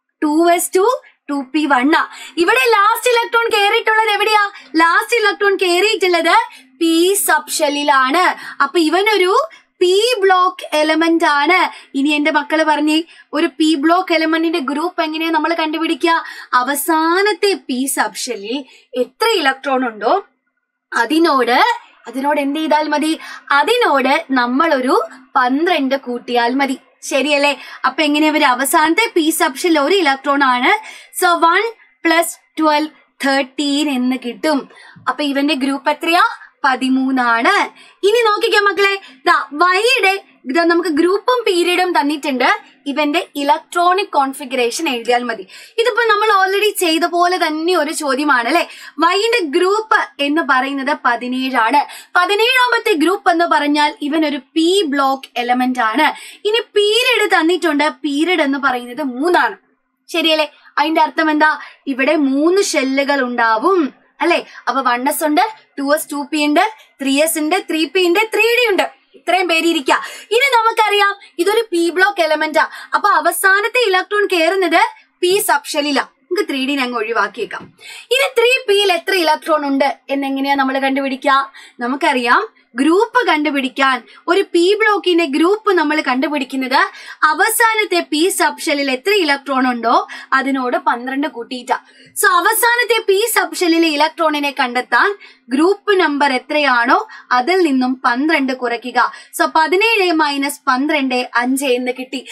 2s2 2p1. ഇവിടെ ലാസ്റ്റ് ഇലക്ട്രോൺ കയറിയിട്ടുള്ളത് എവിടെയാ? ലാസ്റ്റ് ഇലക്ട്രോൺ കയറിയിട്ടുള്ളത് പി സബ്ഷെല്ലിലാണ്. അപ്പൊ ഇവനൊരു പി ബ്ലോക്ക് എലമെന്റ് ആണ്. ഇനി എന്റെ മക്കള് പറഞ്ഞേ, ഒരു പി ബ്ലോക്ക് എലമെന്റിന്റെ ഗ്രൂപ്പ് എങ്ങനെയാ നമ്മൾ കണ്ടുപിടിക്കുക? അവസാനത്തെ പി സബ്ഷെല്ലിൽ എത്ര ഇലക്ട്രോൺ ഉണ്ടോ അതിനോട് എന്ത് ചെയ്താൽ മതി? അതിനോട് നമ്മളൊരു 12 കൂട്ടിയാൽ മതി, ശരിയല്ലേ? അപ്പൊ എങ്ങനെയാ വരും? അവസാനത്തെ പി സബ്ഷെൽ 1 ഇലക്ട്രോൺ ആണ്. സോ 1 + 12 13 എന്ന് കിട്ടും. അപ്പൊ ഇവന്റെ ഗ്രൂപ്പ് എത്രയാ? 13 ആണ്. ഇനി നോക്കിക്കേ മക്കളെ, വൈയുടെ നമുക്ക് ഗ്രൂപ്പും പീരീഡും തന്നിട്ടുണ്ട്. ഇവന്റെ ഇലക്ട്രോണിക് കോൺഫിഗറേഷൻ എഴുതിയാൽ മതി. ഇതിപ്പോ നമ്മൾ ഓൾറെഡി ചെയ്ത പോലെ തന്നെ ഒരു ചോദ്യമാണ് അല്ലെ? വൈന്റെ ഗ്രൂപ്പ് എന്ന് പറയുന്നത് 17 ആണ്. 17ാമത്തെ ഗ്രൂപ്പ് എന്ന് പറഞ്ഞാൽ ഇവൻ ഒരു പി ബ്ലോക്ക് എലമെന്റ് ആണ്. ഇനി പീരീഡ് തന്നിട്ടുണ്ട്. പീരീഡ് എന്ന് പറയുന്നത് 3 ആണ്, ശരിയല്ലേ? അതിന്റെ അർത്ഥം എന്താ? ഇവിടെ 3 ഷെല്ലുകൾ ഉണ്ടാവും അല്ലെ? അപ്പൊ 1s ഉണ്ട്, 2s 2p ഉണ്ട്, 3s ഉണ്ട്, 3p ഉണ്ട്, 3d ഉണ്ട്. ഇത്രയും പേര് ഇരിക്കുക. ഇനി നമുക്കറിയാം ഇതൊരു പി ബ്ലോക്ക് എലമെന്റാ. അപ്പൊ അവസാനത്തെ ഇലക്ട്രോൺ കയറുന്നത് പി സബ്ഷെല്ലിലാ. നമുക്ക് 3d അങ്ങ് ഒഴിവാക്കിയേക്കാം. ഇനി 3pയിൽ എത്ര ഇലക്ട്രോൺ ഉണ്ട് എന്നെങ്ങനെയാ നമ്മൾ കണ്ടുപിടിക്കുക? നമുക്കറിയാം ഗ്രൂപ്പ് കണ്ടുപിടിക്കാൻ ഒരു പി ബ്ലോക്കിന്റെ ഗ്രൂപ്പ് നമ്മൾ കണ്ടുപിടിക്കുന്നത് അവസാനത്തെ പി സബ്ഷെല്ലിൽ എത്ര ഇലക്ട്രോൺ ഉണ്ടോ അതിനോട് 12 കൂട്ടിയിട്ടാ. സോ അവസാനത്തെ പി സബ്ഷെല്ലിലെ ഇലക്ട്രോണിനെ കണ്ടെത്താൻ ഗ്രൂപ്പ് നമ്പർ എത്രയാണോ അതിൽ നിന്നും 12 കുറയ്ക്കുക. സോ 17 - 12 5 എന്ന് കിട്ടി.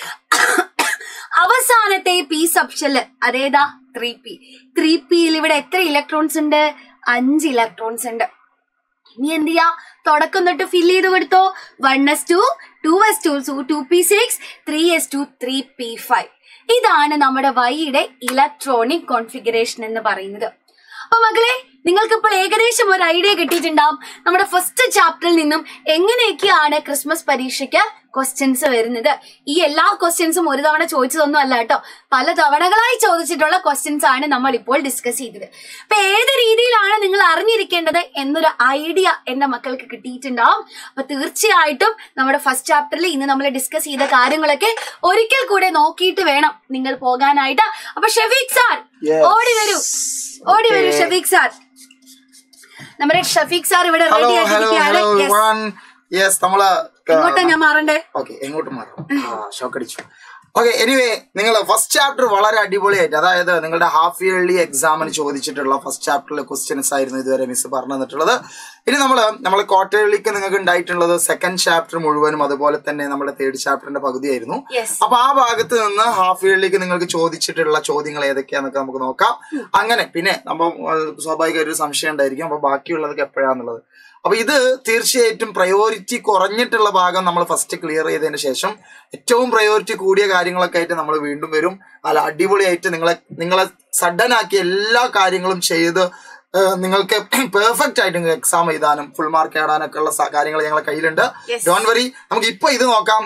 അവസാനത്തെ പി സബ്ഷെല്ല് അതേതാ? 3p. 3pയിൽ ഇവിടെ എത്ര ഇലക്ട്രോൺസ് ഉണ്ട്? 5 ഇലക്ട്രോൺസ് ഉണ്ട്. ഇനി എന്ത് ചെയ്യാ? തുടക്കം തൊട്ട് ഫില്ല് ചെയ്ത് കൊടുത്തോ. 1s2 2s2 2p6 3s2 3p5. ഇതാണ് നമ്മുടെ വൈയുടെ ഇലക്ട്രോണിക് കോൺഫിഗറേഷൻ എന്ന് പറയുന്നത്. അപ്പൊ മക്കളെ, നിങ്ങൾക്ക് ഇപ്പോൾ ഏകദേശം ഒരു ഐഡിയ കിട്ടിയിട്ടുണ്ടാവും നമ്മുടെ ഫസ്റ്റ് ചാപ്റ്ററിൽ നിന്നും എങ്ങനെയൊക്കെയാണ് ക്രിസ്മസ് പരീക്ഷയ്ക്ക് ക്വസ്റ്റ്യൻസ് വരുന്നത്. ഈ എല്ലാ ക്വസ്റ്റ്യൻസും ഒരു തവണ ചോദിച്ചതൊന്നും അല്ല കേട്ടോ, പല തവണകളായി ചോദിച്ചിട്ടുള്ള ക്വസ്റ്റ്യൻസ് ആണ് നമ്മൾ ഇപ്പോൾ ഡിസ്കസ് ചെയ്തത്. അപ്പൊ ഏത് രീതിയിലാണ് നിങ്ങൾ അറിഞ്ഞിരിക്കേണ്ടത് എന്നൊരു ഐഡിയ എന്റെ മക്കൾക്ക് കിട്ടിയിട്ടുണ്ടാവും. അപ്പൊ തീർച്ചയായിട്ടും നമ്മുടെ ഫസ്റ്റ് ചാപ്റ്ററിൽ ഇന്ന് നമ്മൾ ഡിസ്കസ് ചെയ്ത കാര്യങ്ങളൊക്കെ ഒരിക്കൽ കൂടെ നോക്കിയിട്ട് വേണം നിങ്ങൾ പോകാനായിട്ട്. അപ്പൊ ഷഫീഖ് സാർ ഓടി വരൂ ഷഫീഖ് സാർ. നമ്മുടെ ഷഫീഖ് സാർ ഇവിടെ റെഡി ആയിട്ടിരിക്കുകയാണ്. യെസ്, നമ്മള് എങ്ങോട്ടാ ഞാൻ മാറണ്ടേ? ഓക്കെ, എങ്ങോട്ട് മാറാം? ഷോക്ക് അടിച്ചു. ഓക്കെ, എനിവേ നിങ്ങൾ ഫസ്റ്റ് ചാപ്റ്റർ വളരെ അടിപൊളിയായിട്ട്, അതായത് നിങ്ങളുടെ ഹാഫ് ഇയർലി എക്സാമിന് ചോദിച്ചിട്ടുള്ള ഫസ്റ്റ് ചാപ്റ്ററിലെ ക്വസ്റ്റ്യൻസ് ആയിരുന്നു ഇതുവരെ മിസ് പറഞ്ഞു തന്നിട്ടുള്ളത്. ഇനി നമ്മൾ ക്വാർട്ടർലിക്ക് നിങ്ങൾക്ക് ഉണ്ടായിട്ടുള്ളത് സെക്കൻഡ് ചാപ്റ്റർ മുഴുവനും, അതുപോലെ തന്നെ നമ്മുടെ തേർഡ് ചാപ്റ്ററിന്റെ പകുതിയായിരുന്നു. അപ്പൊ ആ ഭാഗത്ത് നിന്ന് ഹാഫ് ഇയർലിക്ക് നിങ്ങൾക്ക് ചോദിച്ചിട്ടുള്ള ചോദ്യങ്ങൾ ഏതൊക്കെയാന്നൊക്കെ നമുക്ക് നോക്കാം. അങ്ങനെ പിന്നെ നമ്മൾ സ്വാഭാവിക ഒരു സംശയം ഉണ്ടായിരിക്കും, അപ്പൊ ബാക്കിയുള്ളതൊക്കെ എപ്പോഴാന്നുള്ളത്. അപ്പൊ ഇത് തീർച്ചയായിട്ടും പ്രയോറിറ്റി കുറഞ്ഞിട്ടുള്ള ഭാഗം നമ്മൾ ഫസ്റ്റ് ക്ലിയർ ചെയ്തതിന് ശേഷം ഏറ്റവും പ്രയോറിറ്റി കൂടിയ കാര്യങ്ങളൊക്കെ ആയിട്ട് നമ്മൾ വീണ്ടും വരും. അല്ല, അടിപൊളിയായിട്ട് നിങ്ങളെ സഡൻ ആക്കി എല്ലാ കാര്യങ്ങളും ചെയ്ത് നിങ്ങൾക്ക് പെർഫെക്റ്റ് ആയിട്ട് എക്സാം എഴുതാനും ഫുൾ മാർക്ക് നേടാനൊക്കെ ഉള്ള കാര്യങ്ങൾ ഞങ്ങളുടെ കയ്യിലുണ്ട്. ഡോണ്ട് വറി, നമുക്ക് ഇപ്പൊ ഇത് നോക്കാം.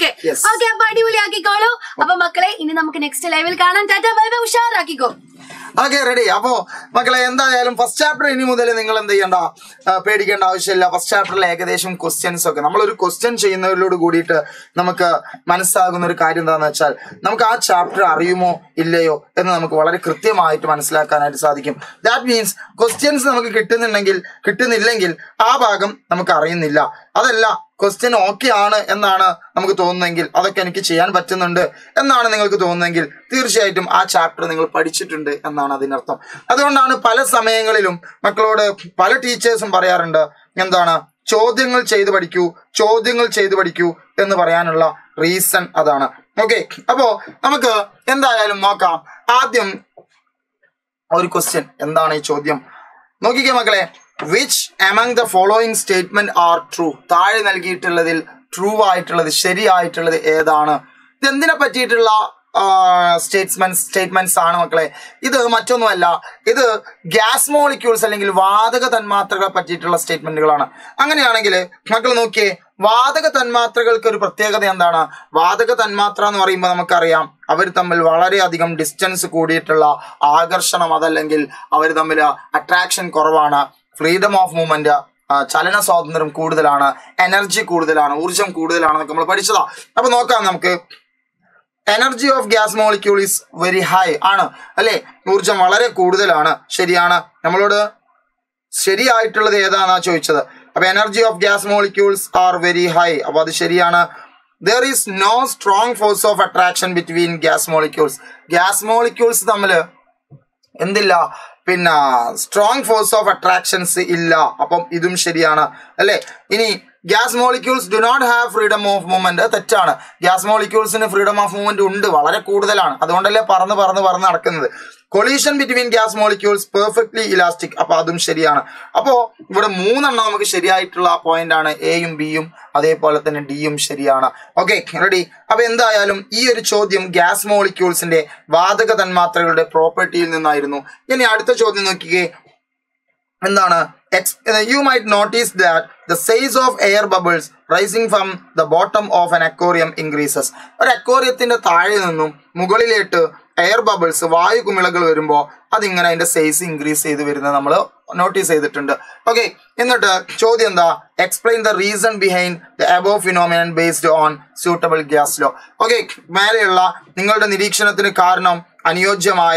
അടിപൊളിയാക്കിക്കോളൂ. അപ്പൊ മക്കളെ, ഇനി നമുക്ക് നെക്സ്റ്റ് ലൈവിൽ കാണാം. ടാറ്റാ ബൈ ബൈ, ഉഷാറാക്കിക്കോ. Okay, ready. അപ്പോ മക്കളെ, എന്തായാലും ഫസ്റ്റ് ചാപ്റ്റർ ഇനി മുതൽ നിങ്ങൾ എന്ത് ചെയ്യണ്ട, പേടിക്കേണ്ട ആവശ്യമില്ല. ഫസ്റ്റ് ചാപ്റ്ററിൽ ഏകദേശം ക്വസ്റ്റ്യൻസ് ഒക്കെ നമ്മളൊരു ക്വസ്റ്റ്യൻ ചെയ്യുന്നതിലോട് കൂടിയിട്ട് നമുക്ക് മനസ്സിലാകുന്ന ഒരു കാര്യം എന്താണെന്ന് വെച്ചാൽ, നമുക്ക് ആ ചാപ്റ്റർ അറിയുമോ ഇല്ലയോ എന്ന് നമുക്ക് വളരെ കൃത്യമായിട്ട് മനസ്സിലാക്കാനായിട്ട് സാധിക്കും. ദാറ്റ് മീൻസ് ക്വസ്റ്റ്യൻസ് നമുക്ക് കിട്ടുന്നില്ലെങ്കിൽ ആ ഭാഗം നമുക്ക് അറിയുന്നില്ല. അതല്ല, ക്വസ്റ്റ്യൻ ഓക്കെ ആണ് എന്നാണ് നമുക്ക് തോന്നുന്നെങ്കിൽ, അതൊക്കെ എനിക്ക് ചെയ്യാൻ പറ്റുന്നുണ്ട് എന്നാണ് നിങ്ങൾക്ക് തോന്നുന്നെങ്കിൽ, തീർച്ചയായിട്ടും ആ ചാപ്റ്റർ നിങ്ങൾ പഠിച്ചിട്ടുണ്ട് എന്നാണ് അതിനർത്ഥം. അതുകൊണ്ടാണ് പല സമയങ്ങളിലും മക്കളോട് പല ടീച്ചേഴ്സും പറയാറുണ്ട്, എന്താണ്, ചോദ്യങ്ങൾ ചെയ്തു പഠിക്കൂ എന്ന് പറയാനുള്ള റീസൺ അതാണ്. ഓക്കെ, അപ്പോ നമുക്ക് എന്തായാലും നോക്കാം. ആദ്യം ഒരു ക്വസ്റ്റ്യൻ, എന്താണ് ഈ ചോദ്യം നോക്കിക്കേ മക്കളെ. Which among the following statement are true? താഴെ നൽകിയിട്ടുള്ളതിൽ ട്രൂ ആയിട്ടുള്ളത്, ശരിയായിട്ടുള്ളത് ഏതാണ്? ഇത് എന്തിനെ പറ്റിയിട്ടുള്ള സ്റ്റേറ്റ്മെന്റ്സ് ആണ് മക്കളെ? ഇത് മറ്റൊന്നുമല്ല, ഇത് ഗ്യാസ് മോളിക്യൂൾസ് അല്ലെങ്കിൽ വാതക തന്മാത്രകളെ പറ്റിയിട്ടുള്ള സ്റ്റേറ്റ്മെന്റുകളാണ്. അങ്ങനെയാണെങ്കിൽ മക്കൾ നോക്കിയേ, വാതക തന്മാത്രകൾക്ക് ഒരു പ്രത്യേകത എന്താണ്? വാതക തന്മാത്ര എന്ന് പറയുമ്പോൾ നമുക്കറിയാം, അവർ തമ്മിൽ വളരെയധികം ഡിസ്റ്റൻസ് കൂടിയിട്ടുള്ള ആകർഷണം, അതല്ലെങ്കിൽ അവർ തമ്മിൽ അട്രാക്ഷൻ കുറവാണ്, ഫ്രീഡം ഓഫ് മൂവ്മെന്റ്, ചലന സ്വാതന്ത്ര്യം കൂടുതലാണ്, എനർജി കൂടുതലാണ്, ഊർജം കൂടുതലാണെന്നൊക്കെ നമ്മൾ പഠിച്ചതാ. അപ്പൊ നോക്കാം നമുക്ക്. Energy of gas molecule is very high ആണ് അല്ലെ, ഊർജം വളരെ കൂടുതലാണ്. ശരിയാണ്. നമ്മളോട് ശരിയായിട്ടുള്ളത് ഏതാണെന്നാ ചോദിച്ചത്. അപ്പൊ energy of gas molecules are very high, അപ്പൊ അത് ശരിയാണ്. There is no strong force of attraction between gas molecules. Gas molecules തമ്മിൽ എന്തില്ല, പിന്നെ സ്ട്രോങ് ഫോഴ്സ് ഓഫ് അട്രാക്ഷൻസ് ഇല്ല. അപ്പം ഇതും ശരിയാണ് അല്ലെ. ഇനി gas molecules do not have freedom of movement, തെറ്റാണ്. ഗ്യാസ് മോളിക്യൂൾസിന് ഫ്രീഡം ഓഫ് മൂവ്മെന്റ് ഉണ്ട്, വളരെ കൂടുതലാണ്. അതുകൊണ്ടല്ലേ പറന്ന് നടക്കുന്നത്. Collision between gas molecules perfectly elastic, അപ്പൊ അതും ശരിയാണ്. അപ്പോ ഇവിടെ 3 നമുക്ക് ശരിയായിട്ടുള്ള പോയിന്റ് ആണ്. എയും ബിയും അതേപോലെ തന്നെ ഡിയും ശരിയാണ്. Okay, ready. അപ്പൊ എന്തായാലും ഈ ഒരു ചോദ്യം ഗ്യാസ് മോളിക്യൂൾസിന്റെ വാതക തന്മാത്രകളുടെ പ്രോപ്പർട്ടിയിൽ നിന്നായിരുന്നു. ഇനി അടുത്ത ചോദ്യം നോക്കിക്കേ, എന്താണ്? You might notice that the size of air bubbles rising from the bottom of an aquarium increases. ഒരു അക്വേറിയത്തിന്റെ താഴെ നിന്നും മുകളിലേക്ക് എയർ ബബിൾസ്, വായു കുമിളകൾ വരുമ്പോൾ അതിങ്ങനെ അതിന്റെ സൈസ് ഇൻക്രീസ് ചെയ്ത് വരുന്നത് നമ്മൾ നോട്ടീസ് ചെയ്തിട്ടുണ്ട്. ഓക്കെ, എന്നിട്ട് ചോദ്യം എന്താ? Explain the reason behind the above phenomenon based on suitable gas law. Okay, മേലെയുള്ള നിങ്ങളുടെ നിരീക്ഷണത്തിന് കാരണം അനുയോജ്യമായ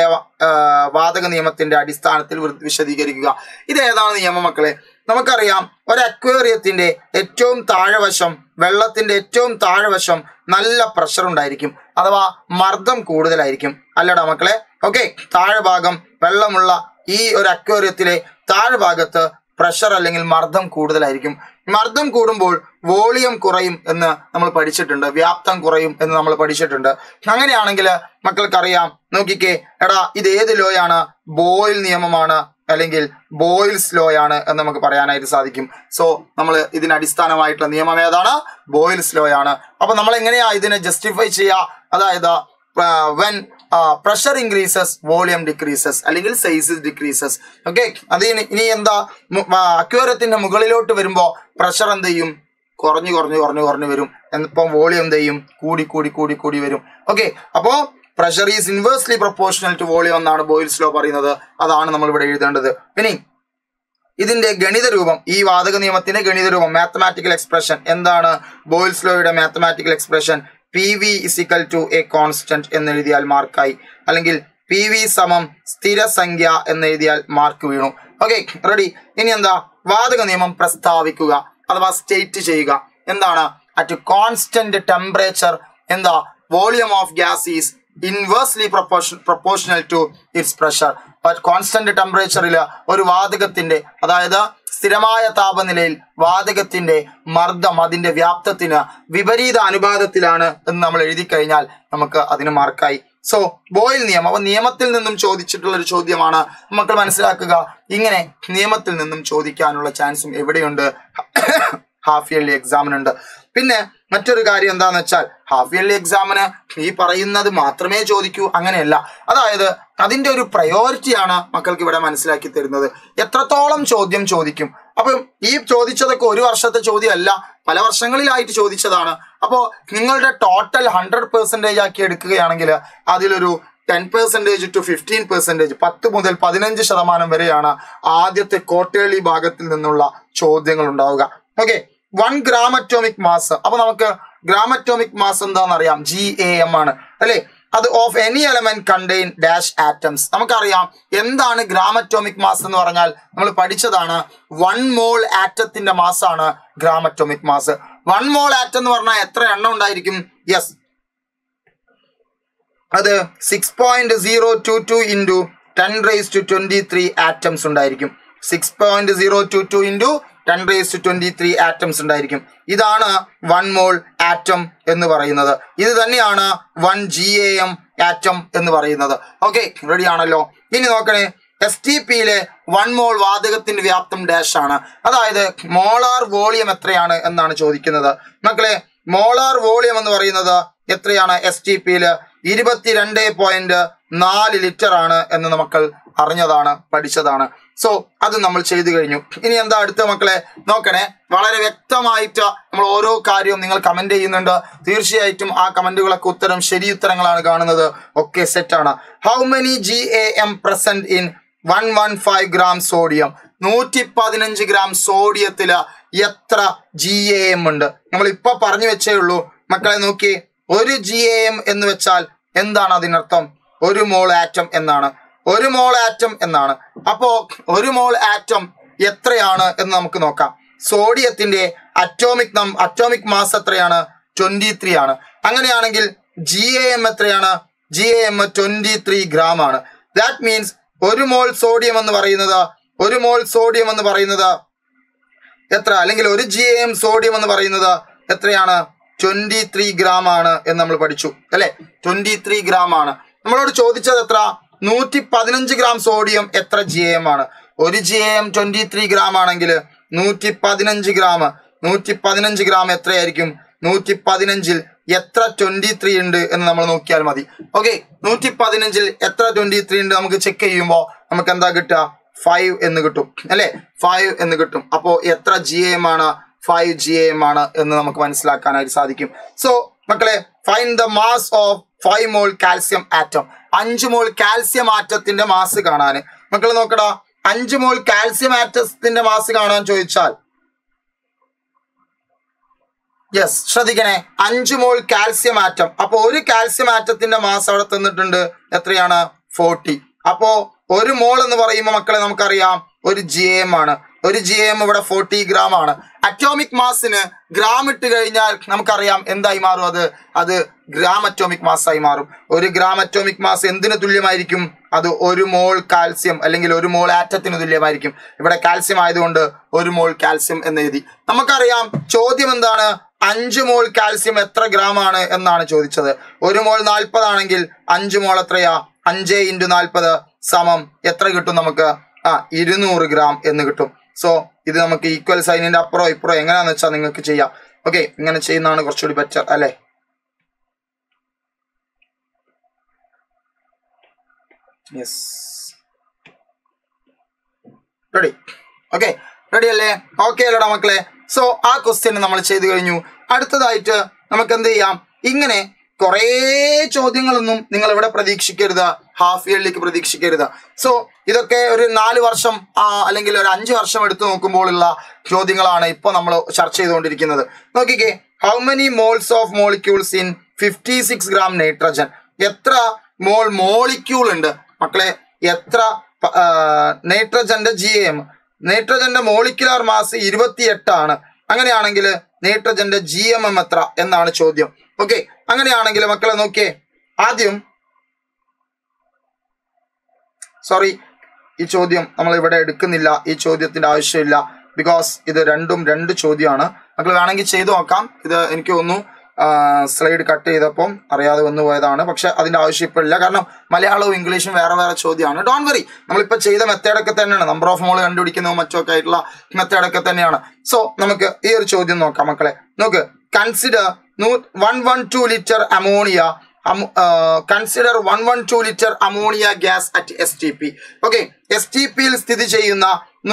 വാതക നിയമത്തിന്റെ അടിസ്ഥാനത്തിൽ വിശദീകരിക്കുക. ഇത് ഏതാണ് നിയമം മക്കളെ? നമുക്കറിയാം, ഒരു അക്വേറിയത്തിന്റെ ഏറ്റവും താഴെവശം, വെള്ളത്തിന്റെ ഏറ്റവും താഴെവശം നല്ല പ്രഷർ ഉണ്ടായിരിക്കും, അഥവാ മർദ്ദം കൂടുതലായിരിക്കും, അല്ലടാ മക്കളെ? ഓക്കെ, താഴെ ഭാഗം വെള്ളമുള്ള ഈ ഒരു അക്വേറിയത്തിലെ താഴെ ഭാഗത്ത് പ്രഷർ അല്ലെങ്കിൽ മർദ്ദം കൂടുതലായിരിക്കും. മർദ്ദം കൂടുമ്പോൾ വോളിയം കുറയും എന്ന് നമ്മൾ പഠിച്ചിട്ടുണ്ട്, വ്യാപ്തം കുറയും എന്ന് നമ്മൾ പഠിച്ചിട്ടുണ്ട്. അങ്ങനെയാണെങ്കിൽ മക്കൾക്കറിയാം, നോക്കിക്കേ, എടാ ഇത് ഏത് ലോയാണ്? ബോയിൽ നിയമമാണ് അല്ലെങ്കിൽ ബോയിൽസ് ലോ ആണ് എന്ന് നമുക്ക് പറയാനായിട്ട് സാധിക്കും. സോ നമ്മൾ ഇതിന് അടിസ്ഥാനമായിട്ടുള്ള നിയമം ഏതാണ്? ബോയിൽസ് ലോ ആണ്. അപ്പൊ നമ്മൾ എങ്ങനെയാ ഇതിനെ ജസ്റ്റിഫൈ ചെയ്യുക? അതായത് when pressure increases volume decreases അല്ലെങ്കിൽ സൈസ് ഡിക്രീസസ്. ഓക്കെ, അത് ഇനി എന്താ, അക്വേറിയത്തിന്റെ മുകളിലോട്ട് വരുമ്പോ പ്രഷർ എന്ത് ചെയ്യും? കുറഞ്ഞു വരും. ഇപ്പം വോളിയം എന്ത് ചെയ്യും? കൂടി വരും. ഓക്കെ, അപ്പോ pressure is inversely proportional to volume എന്നാണ് ബോയിൽസ് ലോ പറയുന്നത്. അതാണ് നമ്മൾ ഇവിടെ എഴുതേണ്ടത്. ഇനി ഇതിന്റെ ഗണിത രൂപം, ഈ വാതക നിയമത്തിന്റെ ഗണിത രൂപം, മാത്തമാറ്റിക്കൽ എക്സ്പ്രഷൻ എന്താണ്? ബോയിൽസ് ലോയുടെ mathematical expression PV = a constant എന്നെഴുതിയാൽ മാർക്കായി, അല്ലെങ്കിൽ PV = സ്ഥിരസംഖ്യ എന്നെഴുതിയാൽ മാർക്ക് വീണു. Okay, ready. ഇനി എന്താ? വാതക നിയമം പ്രസ്താവിക്കുക അഥവാ സ്റ്റേറ്റ് ചെയ്യുക. എന്താണ്? അറ്റ് കോൺസ്റ്റന്റ് ടെമ്പറേച്ചർ എന്താ volume of gas is inversely proportional to its pressure. Constant ടെമ്പറേച്ചറിൽ ഒരു വാതകത്തിന്റെ, അതായത് സ്ഥിരമായ താപനിലയിൽ വാതകത്തിന്റെ മർദ്ദം അതിന്റെ വ്യാപ്തത്തിന് വിപരീത അനുപാതത്തിലാണ് എന്ന് നമ്മൾ എഴുതി കഴിഞ്ഞാൽ നമുക്ക് അതിന് മാർക്കായി. സോ ബോയിൽ നിയമം, അപ്പൊ നിയമത്തിൽ നിന്നും ചോദിച്ചിട്ടുള്ള ഒരു ചോദ്യമാണ്. മക്കൾ മനസ്സിലാക്കുക, ഇങ്ങനെ നിയമത്തിൽ നിന്നും ചോദിക്കാനുള്ള ചാൻസും എവിടെയുണ്ട്? ഹാഫ് ഇയർലി എക്സാമിനുണ്ട്. പിന്നെ മറ്റൊരു കാര്യം എന്താന്ന് വെച്ചാൽ, ഹാഫ് ഇയർലി എക്സാമിന് ഈ പറയുന്നത് മാത്രമേ ചോദിക്കൂ, അങ്ങനെയല്ല. അതായത് അതിന്റെ ഒരു പ്രയോറിറ്റിയാണ് മക്കൾക്ക് ഇവിടെ മനസ്സിലാക്കി തരുന്നത്. എത്രത്തോളം ചോദ്യം ചോദിക്കും. അപ്പം ഈ ചോദിച്ചതൊക്കെ ഒരു വർഷത്തെ ചോദ്യമല്ല, പല വർഷങ്ങളിലായിട്ട് ചോദിച്ചതാണ്. അപ്പോൾ നിങ്ങളുടെ ടോട്ടൽ 100% ആക്കി എടുക്കുകയാണെങ്കിൽ അതിലൊരു 10% to 15%, 10 മുതൽ 15% വരെയാണ് ആദ്യത്തെ ക്വാർട്ടേർലി ഭാഗത്തിൽ നിന്നുള്ള ചോദ്യങ്ങൾ ഉണ്ടാവുക. Okay, 1 gram atomic mass. അപ്പൊ നമുക്ക് gram atomic mass എന്താണെന്ന് അറിയാം, GAM ആണ് അല്ലെ. അത് of any element contain dash atoms. നമുക്കറിയാം എന്താണ് gram atomic mass എന്ന് പറഞ്ഞാൽ, നമ്മൾ പഠിച്ചതാണ്. 1 mole ആറ്റത്തിന്റെ മാസ് ആണ് gram atomic mass. 1 mole atom എന്ന് പറഞ്ഞാൽ എത്ര എണ്ണം ഉണ്ടായിരിക്കും? യെസ്, അത് 6.022 into 10⁻23 ആറ്റംസ് ഉണ്ടായിരിക്കും. 6.022 into 10⁻23 ആറ്റംസ് ഉണ്ടായിരിക്കും. ഇതാണ് 1 mole ആറ്റം എന്ന് പറയുന്നത്. ഇത് തന്നെയാണ് 1 GAM ആറ്റം എന്ന് പറയുന്നത്. ഓക്കെ, റെഡി ആണല്ലോ. ഇനി നോക്കണേ, STPയിലെ 1 mole വാതകത്തിന്റെ വ്യാപ്തം ഡാഷ് ആണ്. അതായത് മോളാർ വോളിയം എത്രയാണ് എന്നാണ് ചോദിക്കുന്നത്. മക്കളെ, മോളാർ വോളിയം എന്ന് പറയുന്നത് എത്രയാണ്? STPയിൽ 22.4 ലിറ്റർ ആണ് എന്ന് നമ്മൾ അറിഞ്ഞതാണ്, പഠിച്ചതാണ്. സോ അത് നമ്മൾ ചെയ്തു കഴിഞ്ഞു. ഇനി എന്താ അടുത്ത മക്കളെ നോക്കണേ, വളരെ വ്യക്തമായിട്ട് നമ്മൾ ഓരോ കാര്യവും നിങ്ങൾ കമന്റ് ചെയ്യുന്നുണ്ട്. തീർച്ചയായിട്ടും ആ കമന്റുകളൊക്കെ ഉത്തരം ശരി ഉത്തരങ്ങളാണ് കാണുന്നത്. ഒക്കെ സെറ്റാണ്. How many GAM present in 115 gram sodium? 115 gram സോഡിയത്തില് എത്ര GAM ഉണ്ട്? നമ്മൾ ഇപ്പൊ പറഞ്ഞു വെച്ചേ ഉള്ളൂ മക്കളെ. നോക്കി, ഒരു GAM എന്ന് വെച്ചാൽ എന്താണ് അതിനർത്ഥം? 1 mole ആറ്റം എന്നാണ്. 1 mole ആറ്റം എന്നാണ്. അപ്പോ 1 mole ആറ്റം എത്രയാണ് എന്ന് നമുക്ക് നോക്കാം. സോഡിയത്തിന്റെ അറ്റോമിക് മാസ് എത്രയാണ്? 23 ആണ്. അങ്ങനെയാണെങ്കിൽ GAM എത്രയാണ്? GAM 23 gram ആണ്. ദാറ്റ് മീൻസ് 1 mole സോഡിയം എന്ന് പറയുന്നത്, 1 mole സോഡിയം എന്ന് പറയുന്നത് എത്ര? അല്ലെങ്കിൽ 1 GAM സോഡിയം എന്ന് പറയുന്നത് എത്രയാണ്? 23 gram ആണ് എന്ന് നമ്മൾ പഠിച്ചു അല്ലെ. 23 gram ആണ്. നമ്മളോട് ചോദിച്ചത് എത്ര? 115 gram സോഡിയം എത്ര GAM ആണ്? 1 GAM 23 gram ആണെങ്കിൽ 115 gram എത്രയായിരിക്കും? 115ൽ എത്ര 23 ഉണ്ട് എന്ന് നമ്മൾ നോക്കിയാൽ മതി. ഓക്കെ, 115ൽ എത്ര 23 ഉണ്ട് നമുക്ക് ചെക്ക് ചെയ്യുമ്പോൾ നമുക്ക് എന്താ കിട്ടുക? 5 എന്ന് കിട്ടും അല്ലെ. 5 എന്ന് കിട്ടും. അപ്പോ എത്ര GAM ആണ്? 5 GAM ആണ് എന്ന് നമുക്ക് മനസ്സിലാക്കാനായിട്ട് സാധിക്കും. സോ മക്കളെ, find the mass of 5 mole calcium atom. 5 mole calcium ആറ്റത്തിന്റെ മാസ് കാണാൻ മക്കൾ നോക്കടാ. 5 mole കാൽസ്യം ആറ്റത്തിന്റെ മാസ് കാണാൻ ചോദിച്ചാൽ, യെസ് ശ്രദ്ധിക്കണേ, 5 mole കാൽസ്യം ആറ്റം. അപ്പൊ ഒരു കാൽസ്യം ആറ്റത്തിന്റെ മാസ് അവിടെ തന്നിട്ടുണ്ട്. എത്രയാണ്? 40. അപ്പോ 1 mole എന്ന് പറയുമ്പോൾ മക്കളെ നമുക്കറിയാം 1 GAM ആണ്. 1 GAM ഇവിടെ 40 gram ആണ്. അറ്റോമിക് മാസിന് ഗ്രാം ഇട്ട് കഴിഞ്ഞാൽ നമുക്കറിയാം എന്തായി മാറും? അത് ഗ്രാം അറ്റോമിക് മാസ് ആയി മാറും. 1 gram അറ്റോമിക് മാസ് എന്തിനു തുല്യമായിരിക്കും? അത് 1 mole കാൽസ്യം അല്ലെങ്കിൽ 1 mole ആറ്റത്തിന് തുല്യമായിരിക്കും. ഇവിടെ കാൽസ്യം ആയതുകൊണ്ട് 1 mole കാൽസ്യം എന്ന് എഴുതി. നമുക്കറിയാം ചോദ്യം എന്താണ്? 5 mole കാൽസ്യം എത്ര ഗ്രാം ആണ് എന്നാണ് ചോദിച്ചത്. 1 mole 40 ആണെങ്കിൽ 5 mole എത്രയാ? 5 × 40 സമം എത്ര കിട്ടും നമുക്ക്? 200 gram എന്ന് കിട്ടും. സോ ഇത് നമുക്ക് ഈക്വൽ സൈനിന്റെ അപ്പുറം ഇപ്പുറം എങ്ങനെയാന്ന് വെച്ചാൽ നിങ്ങൾക്ക് ചെയ്യാം. ഓക്കെ, ഇങ്ങനെ ചെയ്യുന്നതാണ് കുറച്ചുകൂടി ബെറ്റർ അല്ലെ. Yes, ready. ഓക്കെ, റെഡി അല്ലേ? ഓക്കെ അല്ലടാ മക്കളെ. സോ ആ ക്വസ്റ്റ്യൻ നമ്മൾ ചെയ്തു കഴിഞ്ഞു. അടുത്തതായിട്ട് നമുക്ക് എന്ത് ചെയ്യാം? ഇങ്ങനെ കുറേ ചോദ്യങ്ങളൊന്നും നിങ്ങൾ ഇവിടെ പ്രതീക്ഷിക്കരുത്, ഹാഫ് ഇയർലിക്ക് പ്രതീക്ഷിക്കരുത്. സോ ഇതൊക്കെ ഒരു 4 വർഷം അല്ലെങ്കിൽ ഒരു 5 വർഷം എടുത്തു നോക്കുമ്പോഴുള്ള ചോദ്യങ്ങളാണ് ഇപ്പൊ നമ്മൾ ചർച്ച ചെയ്തുകൊണ്ടിരിക്കുന്നത്. നോക്കിക്കേ, how many moles of molecules in 56 gram nitrogen? എത്ര മോളിക്യൂൾ ഉണ്ട് മക്കളെ? എത്ര നൈട്രജന്റെ GAM? നൈട്രജന്റെ മോളിക്കുലാർ മാസ് 28 ആണ്. അങ്ങനെയാണെങ്കിൽ നൈട്രജന്റെ GMM എത്ര എന്നാണ് ചോദ്യം. ഓക്കെ, അങ്ങനെയാണെങ്കിൽ മക്കളെ നോക്കിയേ, ആദ്യം സോറി, ഈ ചോദ്യം നമ്മൾ ഇവിടെ എടുക്കുന്നില്ല, ഈ ചോദ്യത്തിന്റെ ആവശ്യമില്ല. ബിക്കോസ് ഇത് രണ്ടും രണ്ട് ചോദ്യമാണ്. മക്കൾ വേണമെങ്കിൽ ചെയ്തു നോക്കാം. ഇത് എനിക്ക് തോന്നുന്നു സ്ലൈഡ് കട്ട് ചെയ്തപ്പം അറിയാതെ വന്നു പോയതാണ്. പക്ഷെ അതിന്റെ ആവശ്യം ഇപ്പോൾ ഇല്ല, കാരണം മലയാളവും ഇംഗ്ലീഷും വേറെ വേറെ ചോദ്യമാണ്. ഡോണ്ട് വറി, നമ്മളിപ്പോൾ ചെയ്ത മെത്തേഡൊക്കെ തന്നെയാണ്, നമ്പർ ഓഫ് മോൾ കണ്ടുപിടിക്കുന്നതും മറ്റൊക്കെ ആയിട്ടുള്ള മെത്തേഡൊക്കെ തന്നെയാണ്. സോ നമുക്ക് ഈ ഒരു ചോദ്യം നോക്കാം മക്കളെ. നോക്ക്, consider 112 litre ammonia consider 112 litre ammonia gas at STP. Okay, STPയിൽ സ്ഥിതി ചെയ്യുന്ന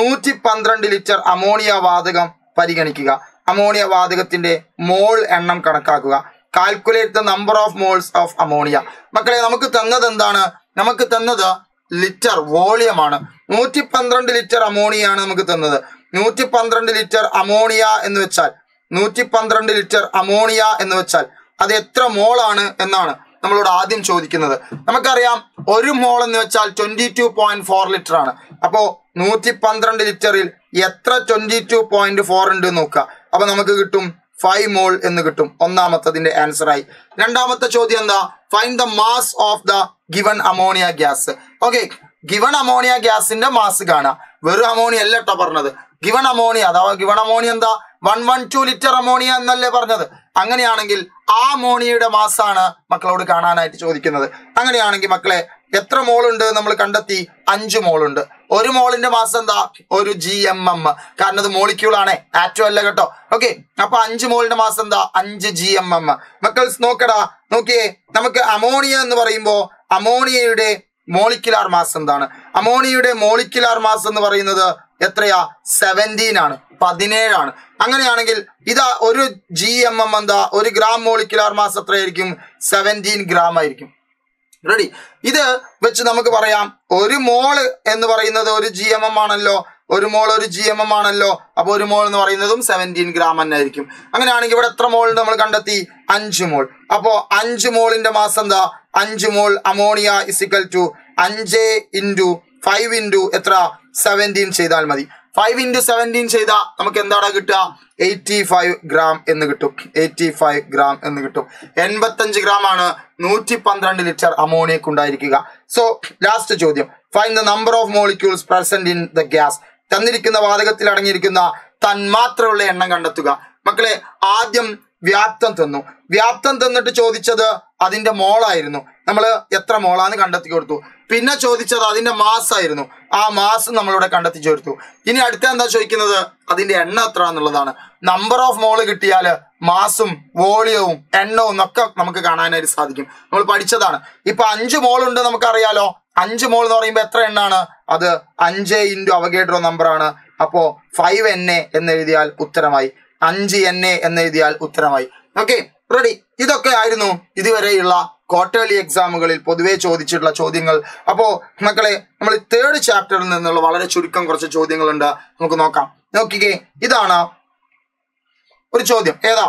112 ലിറ്റർ അമോണിയ വാതകം പരിഗണിക്കുക. അമോണിയ വാതകത്തിന്റെ മോൾ എണ്ണം കണക്കാക്കുക. Calculate the number of moles of ammonia. മക്കളെ നമുക്ക് തന്നത് എന്താണ്? നമുക്ക് തന്നത് ലിറ്റർ വോളിയമാണ്. 112 ലിറ്റർ അമോണിയാണ് നമുക്ക് തന്നത്. 112 ലിറ്റർ അമോണിയ എന്ന് വെച്ചാൽ 112 ലിറ്റർ അമോണിയ എന്ന് വെച്ചാൽ അത് എത്ര മോളാണ് എന്നാണ് നമ്മളോട് ആദ്യം ചോദിക്കുന്നത്. നമുക്കറിയാം ഒരു മോൾ എന്ന് വെച്ചാൽ 22.4 ലിറ്റർ ആണ്. അപ്പോ 112 ലിറ്ററിൽ എത്ര 22.4 ഉണ്ട് നോക്കുക. അപ്പൊ നമുക്ക് കിട്ടും 5 മോൾ എന്ന് കിട്ടും. ഒന്നാമത്തതിന്റെ ആൻസർ ആയി. രണ്ടാമത്തെ ചോദ്യം എന്താ? Find the mass of the given ammonia gas. Okay, given ammonia ഗ്യാസിന്റെ മാസ് കാണാം. വെറും അമോണിയ അല്ല കേട്ടോ പറഞ്ഞത്, ഗിവൺ അമോണിയ. അഥവാ ഗിവൺ അമോണിയ എന്താ? 112 ലിറ്റർ അമോണിയ എന്നല്ലേ പറഞ്ഞത്. അങ്ങനെയാണെങ്കിൽ ആ അമോണിയയുടെ മാസാണ് മക്കളോട് കാണാനായിട്ട് ചോദിക്കുന്നത്. അങ്ങനെയാണെങ്കിൽ മക്കളെ എത്ര മോളുണ്ട് നമ്മൾ കണ്ടെത്തി? 5 മോളുണ്ട്. ഒരു മോളിന്റെ മാസം എന്താ? ഒരു GMM, കാരണം ഇത് മോളിക്യൂൾ ആണ്, ആറ്റം അല്ല കേട്ടോ. ഓക്കെ, അപ്പൊ 5 മോളിന്റെ മാസം എന്താ? 5 GMM. മക്കൾസ് നോക്കടാ, നോക്കിയേ, നമുക്ക് അമോണിയ എന്ന് പറയുമ്പോ അമോണിയയുടെ മോളിക്കുലാർ മാസ് എന്താണ്? അമോണിയയുടെ മോളിക്കുലാർ മാസ് എന്ന് പറയുന്നത് എത്രയാ? 17 ആണ്, 17 ആണ്. അങ്ങനെയാണെങ്കിൽ ഇതാ ഒരു GMM എന്താ? ഒരു ഗ്രാം മോളിക്കുലാർ മാസ് എത്രയായിരിക്കും? 17 ഗ്രാം ആയിരിക്കും. റെഡി? ഇത് വെച്ച് നമുക്ക് പറയാം ഒരു മോള് എന്ന് പറയുന്നത് ഒരു GMM ആണല്ലോ, ഒരു മോൾ ഒരു GMM ആണല്ലോ. അപ്പൊ ഒരു മോൾ എന്ന് പറയുന്നതും 17 ഗ്രാം തന്നെ ആയിരിക്കും. അങ്ങനെയാണെങ്കിൽ ഇവിടെ എത്ര മോൾ നമ്മൾ കണ്ടെത്തി? 5 മോൾ. അപ്പോ 5 മോളിന്റെ മാസം എന്താ? 5 mole ammonia is equal to 5 into 5 into എത്ര? 17 ചെയ്താൽ മതി. 5 ഇൻറ്റു 17 ചെയ്താൽ നമുക്ക് എന്താണ് കിട്ടുക? 85 ഗ്രാം എന്ന് കിട്ടും. 85 ഗ്രാം എന്ന് കിട്ടും. 85 ഗ്രാം ആണ് 112 ലിറ്റർ അമോണിയക്ക് ഉണ്ടായിരിക്കുക. സോ ലാസ്റ്റ് ചോദ്യം, find the number of molecules present in the gas. തന്നിരിക്കുന്ന വാതകത്തിൽ അടങ്ങിയിരിക്കുന്ന തന്മാത്രയുള്ള എണ്ണം കണ്ടെത്തുക. മക്കളെ ആദ്യം വ്യാപ്തം തന്നു. വ്യാപ്തം തന്നിട്ട് ചോദിച്ചത് അതിന്റെ മോളായിരുന്നു. നമ്മൾ എത്ര മോളാന്ന് കണ്ടെത്തി കൊടുത്തു. പിന്നെ ചോദിച്ചത് അതിന്റെ മാസ് ആയിരുന്നു. ആ മാസ് നമ്മളിവിടെ കണ്ടെത്തി ചേർത്തു. ഇനി അടുത്ത എന്താ ചോദിക്കുന്നത്? അതിന്റെ എണ്ണം എത്ര എന്നുള്ളതാണ്. നമ്പർ ഓഫ് മോള് കിട്ടിയാല് മാസും വോളിയവും എണ്ണവും ഒക്കെ നമുക്ക് കാണാനായിട്ട് സാധിക്കും. നമ്മൾ പഠിച്ചതാണ്. ഇപ്പൊ 5 മോൾ ഉണ്ട് നമുക്കറിയാലോ. 5 മോൾ എന്ന് പറയുമ്പോൾ എത്ര എണ്ണാണ്? അത് 5 ഇൻറ്റു അവഗേഡ്രോ നമ്പർ ആണ്. അപ്പോ 5Na എന്ന് എഴുതിയാൽ ഉത്തരമായി. 5Na എന്ന് എഴുതിയാൽ ഉത്തരമായി. Okay, ready? ഇതൊക്കെ ആയിരുന്നു ഇതുവരെയുള്ള ക്വാർട്ടർലി എക്സാമുകളിൽ പൊതുവെ ചോദിച്ചിട്ടുള്ള ചോദ്യങ്ങൾ. അപ്പോ മക്കളെ നമ്മൾ 3rd ചാപ്റ്ററിൽ നിന്നുള്ള വളരെ ചുരുക്കം കുറച്ച് ചോദ്യങ്ങളുണ്ട്, നമുക്ക് നോക്കാം. നോക്കിക്കേ, ഇതാണ് ഒരു ചോദ്യം. ഏതാ?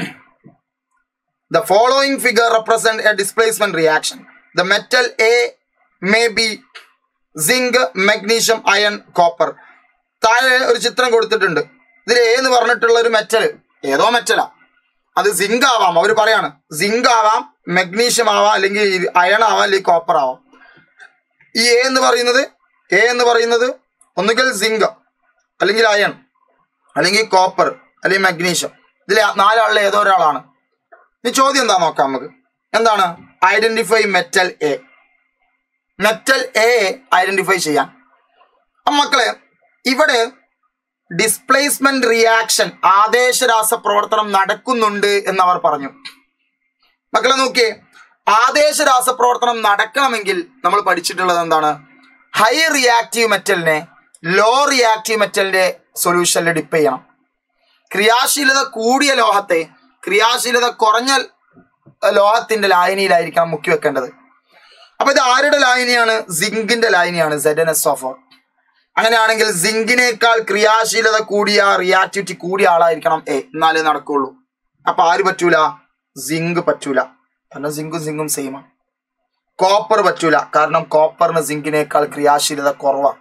The following figure represent a displacement reaction. The metal A may be zinc, magnesium, iron, copper. താഴെ ഒരു ചിത്രം കൊടുത്തിട്ടുണ്ട്. ഇതിൽ A എന്ന് പറഞ്ഞിട്ടുള്ള ഒരു മെറ്റൽ, ഏതോ മെറ്റലാ. അത് സിങ്ക് ആവാം, അവർ പറയാണ് സിങ്ക് ആവാം, മെഗ്നീഷ്യം ആവാം, അല്ലെങ്കിൽ അയൺ ആവാം, അല്ലെങ്കിൽ കോപ്പർ ആവാം. ഈ A എന്ന് പറയുന്നത് ഒന്നുകിൽ സിങ്ക്, അല്ലെങ്കിൽ അയൺ, അല്ലെങ്കിൽ കോപ്പർ, അല്ലെങ്കിൽ മെഗ്നീഷ്യം. ഇതിൽ 4 ആളിൽ ഏതോ ഒരാളാണ്. ഈ ചോദ്യം എന്താ നോക്കാം നമുക്ക്. എന്താണ്? Identify metal A. Metal A identify ചെയ്യാൻ. മക്കളെ ഇവിടെ ഡിസ്പ്ലേസ്മെന്റ് റിയാക്ഷൻ, ആദേശരാസ പ്രവർത്തനം നടക്കുന്നുണ്ട് എന്നവർ പറഞ്ഞു. മക്കളെ നോക്കിയേ, ആദേശരാസ പ്രവർത്തനം നടക്കണമെങ്കിൽ നമ്മൾ പഠിച്ചിട്ടുള്ളത് എന്താണ്? ഹൈ റിയാക്റ്റീവ് മെറ്റലിനെ ലോ റിയാക്റ്റീവ് മെറ്റലിന്റെ സൊല്യൂഷനിൽ ഡിപ്പ് ചെയ്യണം. ക്രിയാശീലത കൂടിയ ലോഹത്തെ ക്രിയാശീലത കുറഞ്ഞ ലോഹത്തിന്റെ ലായനിയിലായിരിക്കണം മുക്കി വെക്കേണ്ടത്. അപ്പൊ ഇത് ആരുടെ ലായനിയാണ്? സിങ്കിന്റെ ലായനിയാണ്, ZnSO4. അങ്ങനെയാണെങ്കിൽ സിങ്കിനേക്കാൾ ക്രിയാശീലത കൂടിയ, റിയാക്ടിവിറ്റി കൂടിയ ആളായിരിക്കണം A, എന്നാലേ നടക്കുള്ളൂ. അപ്പൊ ആര് പറ്റൂല? സിങ്ക് പറ്റൂല, കാരണം സിങ്കും സെയിമാണ്. കോപ്പർ പറ്റൂല, കാരണം കോപ്പറിന് സിങ്കിനേക്കാൾ ക്രിയാശീലത കുറവാണ്.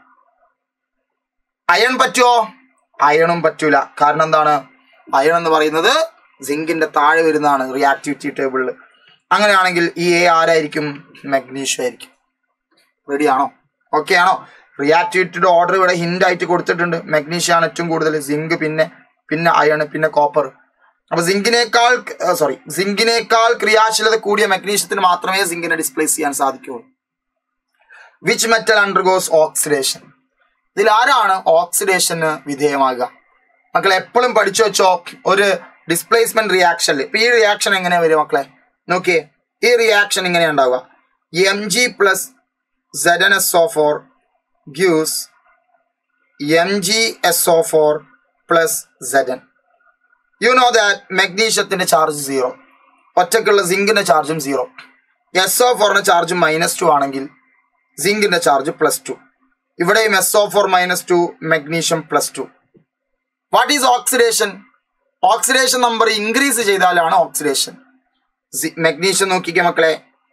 അയൺ പറ്റുമോ? അയണും പറ്റൂല, കാരണം എന്താണ്? അയൺ എന്ന് പറയുന്നത് സിങ്കിന്റെ താഴെ വരുന്നതാണ് റിയാക്ടിവിറ്റി ടേബിളിൽ. അങ്ങനെയാണെങ്കിൽ ഈ എ ആരായിരിക്കും? മഗ്നീഷ്യം ആയിരിക്കും. റെഡിയാണോ? ഓക്കെ ആണോ? റിയാക്ടിവിറ്റിയുടെ ഓർഡർ ഇവിടെ ഹിന്റ് ആയിട്ട് കൊടുത്തിട്ടുണ്ട്. മഗ്നീഷ്യം ആണ് ഏറ്റവും കൂടുതൽ, സിങ്ക് പിന്നെ അയൺ പിന്നെ കോപ്പർ. അപ്പൊ സിങ്കിനേക്കാൾ ക്രിയാശീലത കൂടിയ മഗ്നീഷ്യത്തിന് മാത്രമേ സിങ്കിനെ ഡിസ്പ്ലേസ് ചെയ്യാൻ സാധിക്കുകയുള്ളൂ. Which metal undergoes oxidation? ഇതിൽ ആരാണ് ഓക്സിഡേഷന് വിധേയമാകുക? മക്കളെ എപ്പോഴും പഠിച്ചു വെച്ചോ, ഒരു ഡിസ്പ്ലേസ്മെന്റ് റിയാക്ഷനിൽ ഇപ്പൊ ഈ റിയാക്ഷൻ എങ്ങനെ വരും മക്കളെ? നോക്കിയേ, ഈ റിയാക്ഷൻ ഇങ്ങനെ ഉണ്ടാവുക. Mg plus ZnSO4 gives MgSO4 plus Zn. You know that magnesiumത്തിന്റെ ചാർജ് 0, ഒറ്റക്കുള്ള സിങ്കിന്റെ ചാർജും 0. SO4ന്റെ ചാർജ് -2 ആണെങ്കിൽ സിങ്കിന്റെ ചാർജ് +2. ഇവിടെയും SO4 -2, magnesium +2. What is oxidation? Oxidation number increase ചെയ്താലാണ് ഓക്സിഡേഷൻ. മെഗ്നീഷ്യം നോക്കിക്കേ മക്കളെ,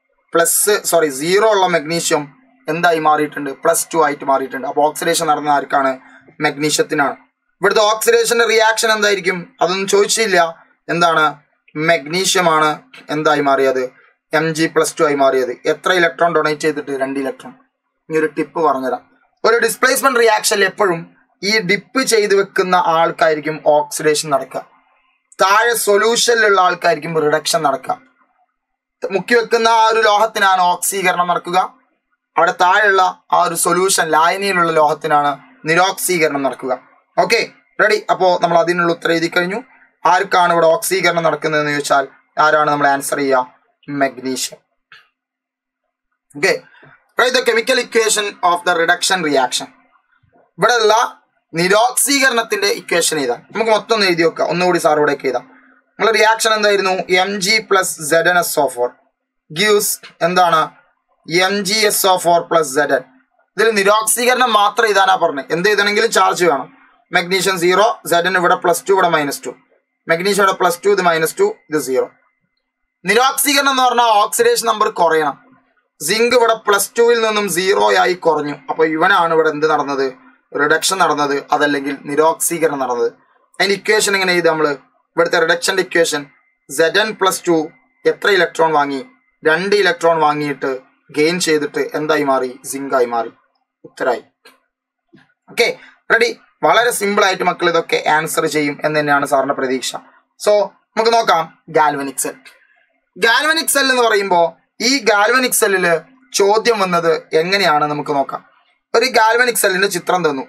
0 ഉള്ള മെഗ്നീഷ്യം എന്തായി മാറിയിട്ടുണ്ട്? +2 ആയിട്ട് മാറിയിട്ടുണ്ട്. അപ്പോൾ ഓക്സിഡേഷൻ നടന്ന ആർക്കാണ്? മെഗ്നീഷ്യത്തിനാണ്. ഇവിടുത്തെ ഓക്സിഡേഷന്റെ റിയാക്ഷൻ എന്തായിരിക്കും? അതൊന്നും ചോദിച്ചില്ല. എന്താണ്? മെഗ്നീഷ്യമാണ് എന്തായി മാറിയത്? Mg+2 ആയി മാറിയത്. എത്ര ഇലക്ട്രോൺ ഡൊണേറ്റ് ചെയ്തിട്ട്? 2 ഇലക്ട്രോൺ. ഇനി ഒരു ടിപ്പ് പറഞ്ഞുതരാം. ഒരു ഡിസ്പ്ലേസ്മെന്റ് റിയാക്ഷനിൽ എപ്പോഴും ഈ ഡിപ്പ് ചെയ്ത് വെക്കുന്ന ആൾക്കായിരിക്കും ഓക്സിഡേഷൻ നടക്കുക. താഴെ സൊല്യൂഷനിലുള്ള ആൾക്കായിരിക്കും റിഡക്ഷൻ നടക്കുക. മുക്കി വെക്കുന്ന ആ ഒരു ലോഹത്തിനാണ് ഓക്സീകരണം നടക്കുക. അവിടെ താഴെയുള്ള ആ ഒരു സൊല്യൂഷൻ ലായനിയിലുള്ള ലോഹത്തിനാണ് നിരോക്സീകരണം നടക്കുക. Okay, ready? അപ്പോൾ നമ്മൾ അതിനുള്ള ഉത്തരം എഴുതി കഴിഞ്ഞു. ആർക്കാണ് ഇവിടെ ഓക്സീകരണം നടക്കുന്നതെന്ന് ചോദിച്ചാൽ ആരാണ് നമ്മൾ ആൻസർ ചെയ്യുക? Magnesium. Okay, write the chemical equation of the reduction reaction. ഇവിടെ ഉള്ള നിരോക്സീകരണത്തിന്റെ ഇക്വേഷൻ എഴുതാം. നമുക്ക് മൊത്തം ഒന്ന് എഴുതി വെക്കാം. ഒന്നുകൂടി സാറോടേക്ക് എഴുതാം. നമ്മളെ റിയാക്ഷൻ എന്തായിരുന്നു? Mg plus ZnSO4 gives എന്താണ്? MgSO4 plus Zn. ഇതിൽ നിരോക്സീകരണം മാത്രം എഴുതാനാ പറഞ്ഞത്. എന്ത് എഴുതണമെങ്കിലും ചാർജ് വേണം. മെഗ്നീഷ്യം 0, Zn ഇവിടെ +2, ഇവിടെ -2. മെഗ്നീഷ്യം ഇവിടെ +2, ഇത് -2, ഇത് 0. നിരോക്സീകരണം എന്ന് പറഞ്ഞാൽ ഓക്സിഡേഷൻ നമ്പർ കുറയണം. സിങ്ക് ഇവിടെ +2 നിന്നും 0 ആയി കുറഞ്ഞു. അപ്പൊ ഇവനാണ് ഇവിടെ എന്ത് നടന്നത്? റിഡക്ഷൻ നടന്നത്, അതല്ലെങ്കിൽ നിരോക്സീകരണം നടന്നത്. അതിന്റെ ഇക്വേഷൻ എങ്ങനെ എഴുതാം നമ്മള്? ഇവിടുത്തെ റിഡക്ഷന്റെ ഇക്വേഷൻ Zn+2 എത്ര ഇലക്ട്രോൺ വാങ്ങി? 2 ഇലക്ട്രോൺ വാങ്ങിയിട്ട് ഗെയിൻ ചെയ്തിട്ട് എന്തായി മാറി? സിങ്കായി മാറി. ഉത്തരായി. Okay, ready? വളരെ സിമ്പിൾ ആയിട്ട് മക്കൾ ഇതൊക്കെ ആൻസർ ചെയ്യും എന്ന് തന്നെയാണ് സാറിന്റെ പ്രതീക്ഷ. സോ നമുക്ക് നോക്കാം ഗാൽവനിക് സെൽ. ഗാൽവനിക് സെൽ എന്ന് പറയുമ്പോൾ ഈ ഗാൽവനിക് സെല്ലില് ചോദ്യം വന്നത് എങ്ങനെയാണ് നമുക്ക് നോക്കാം. ഒരു ഗാൽവനിക് സെല്ലിന്റെ ചിത്രം തന്നു.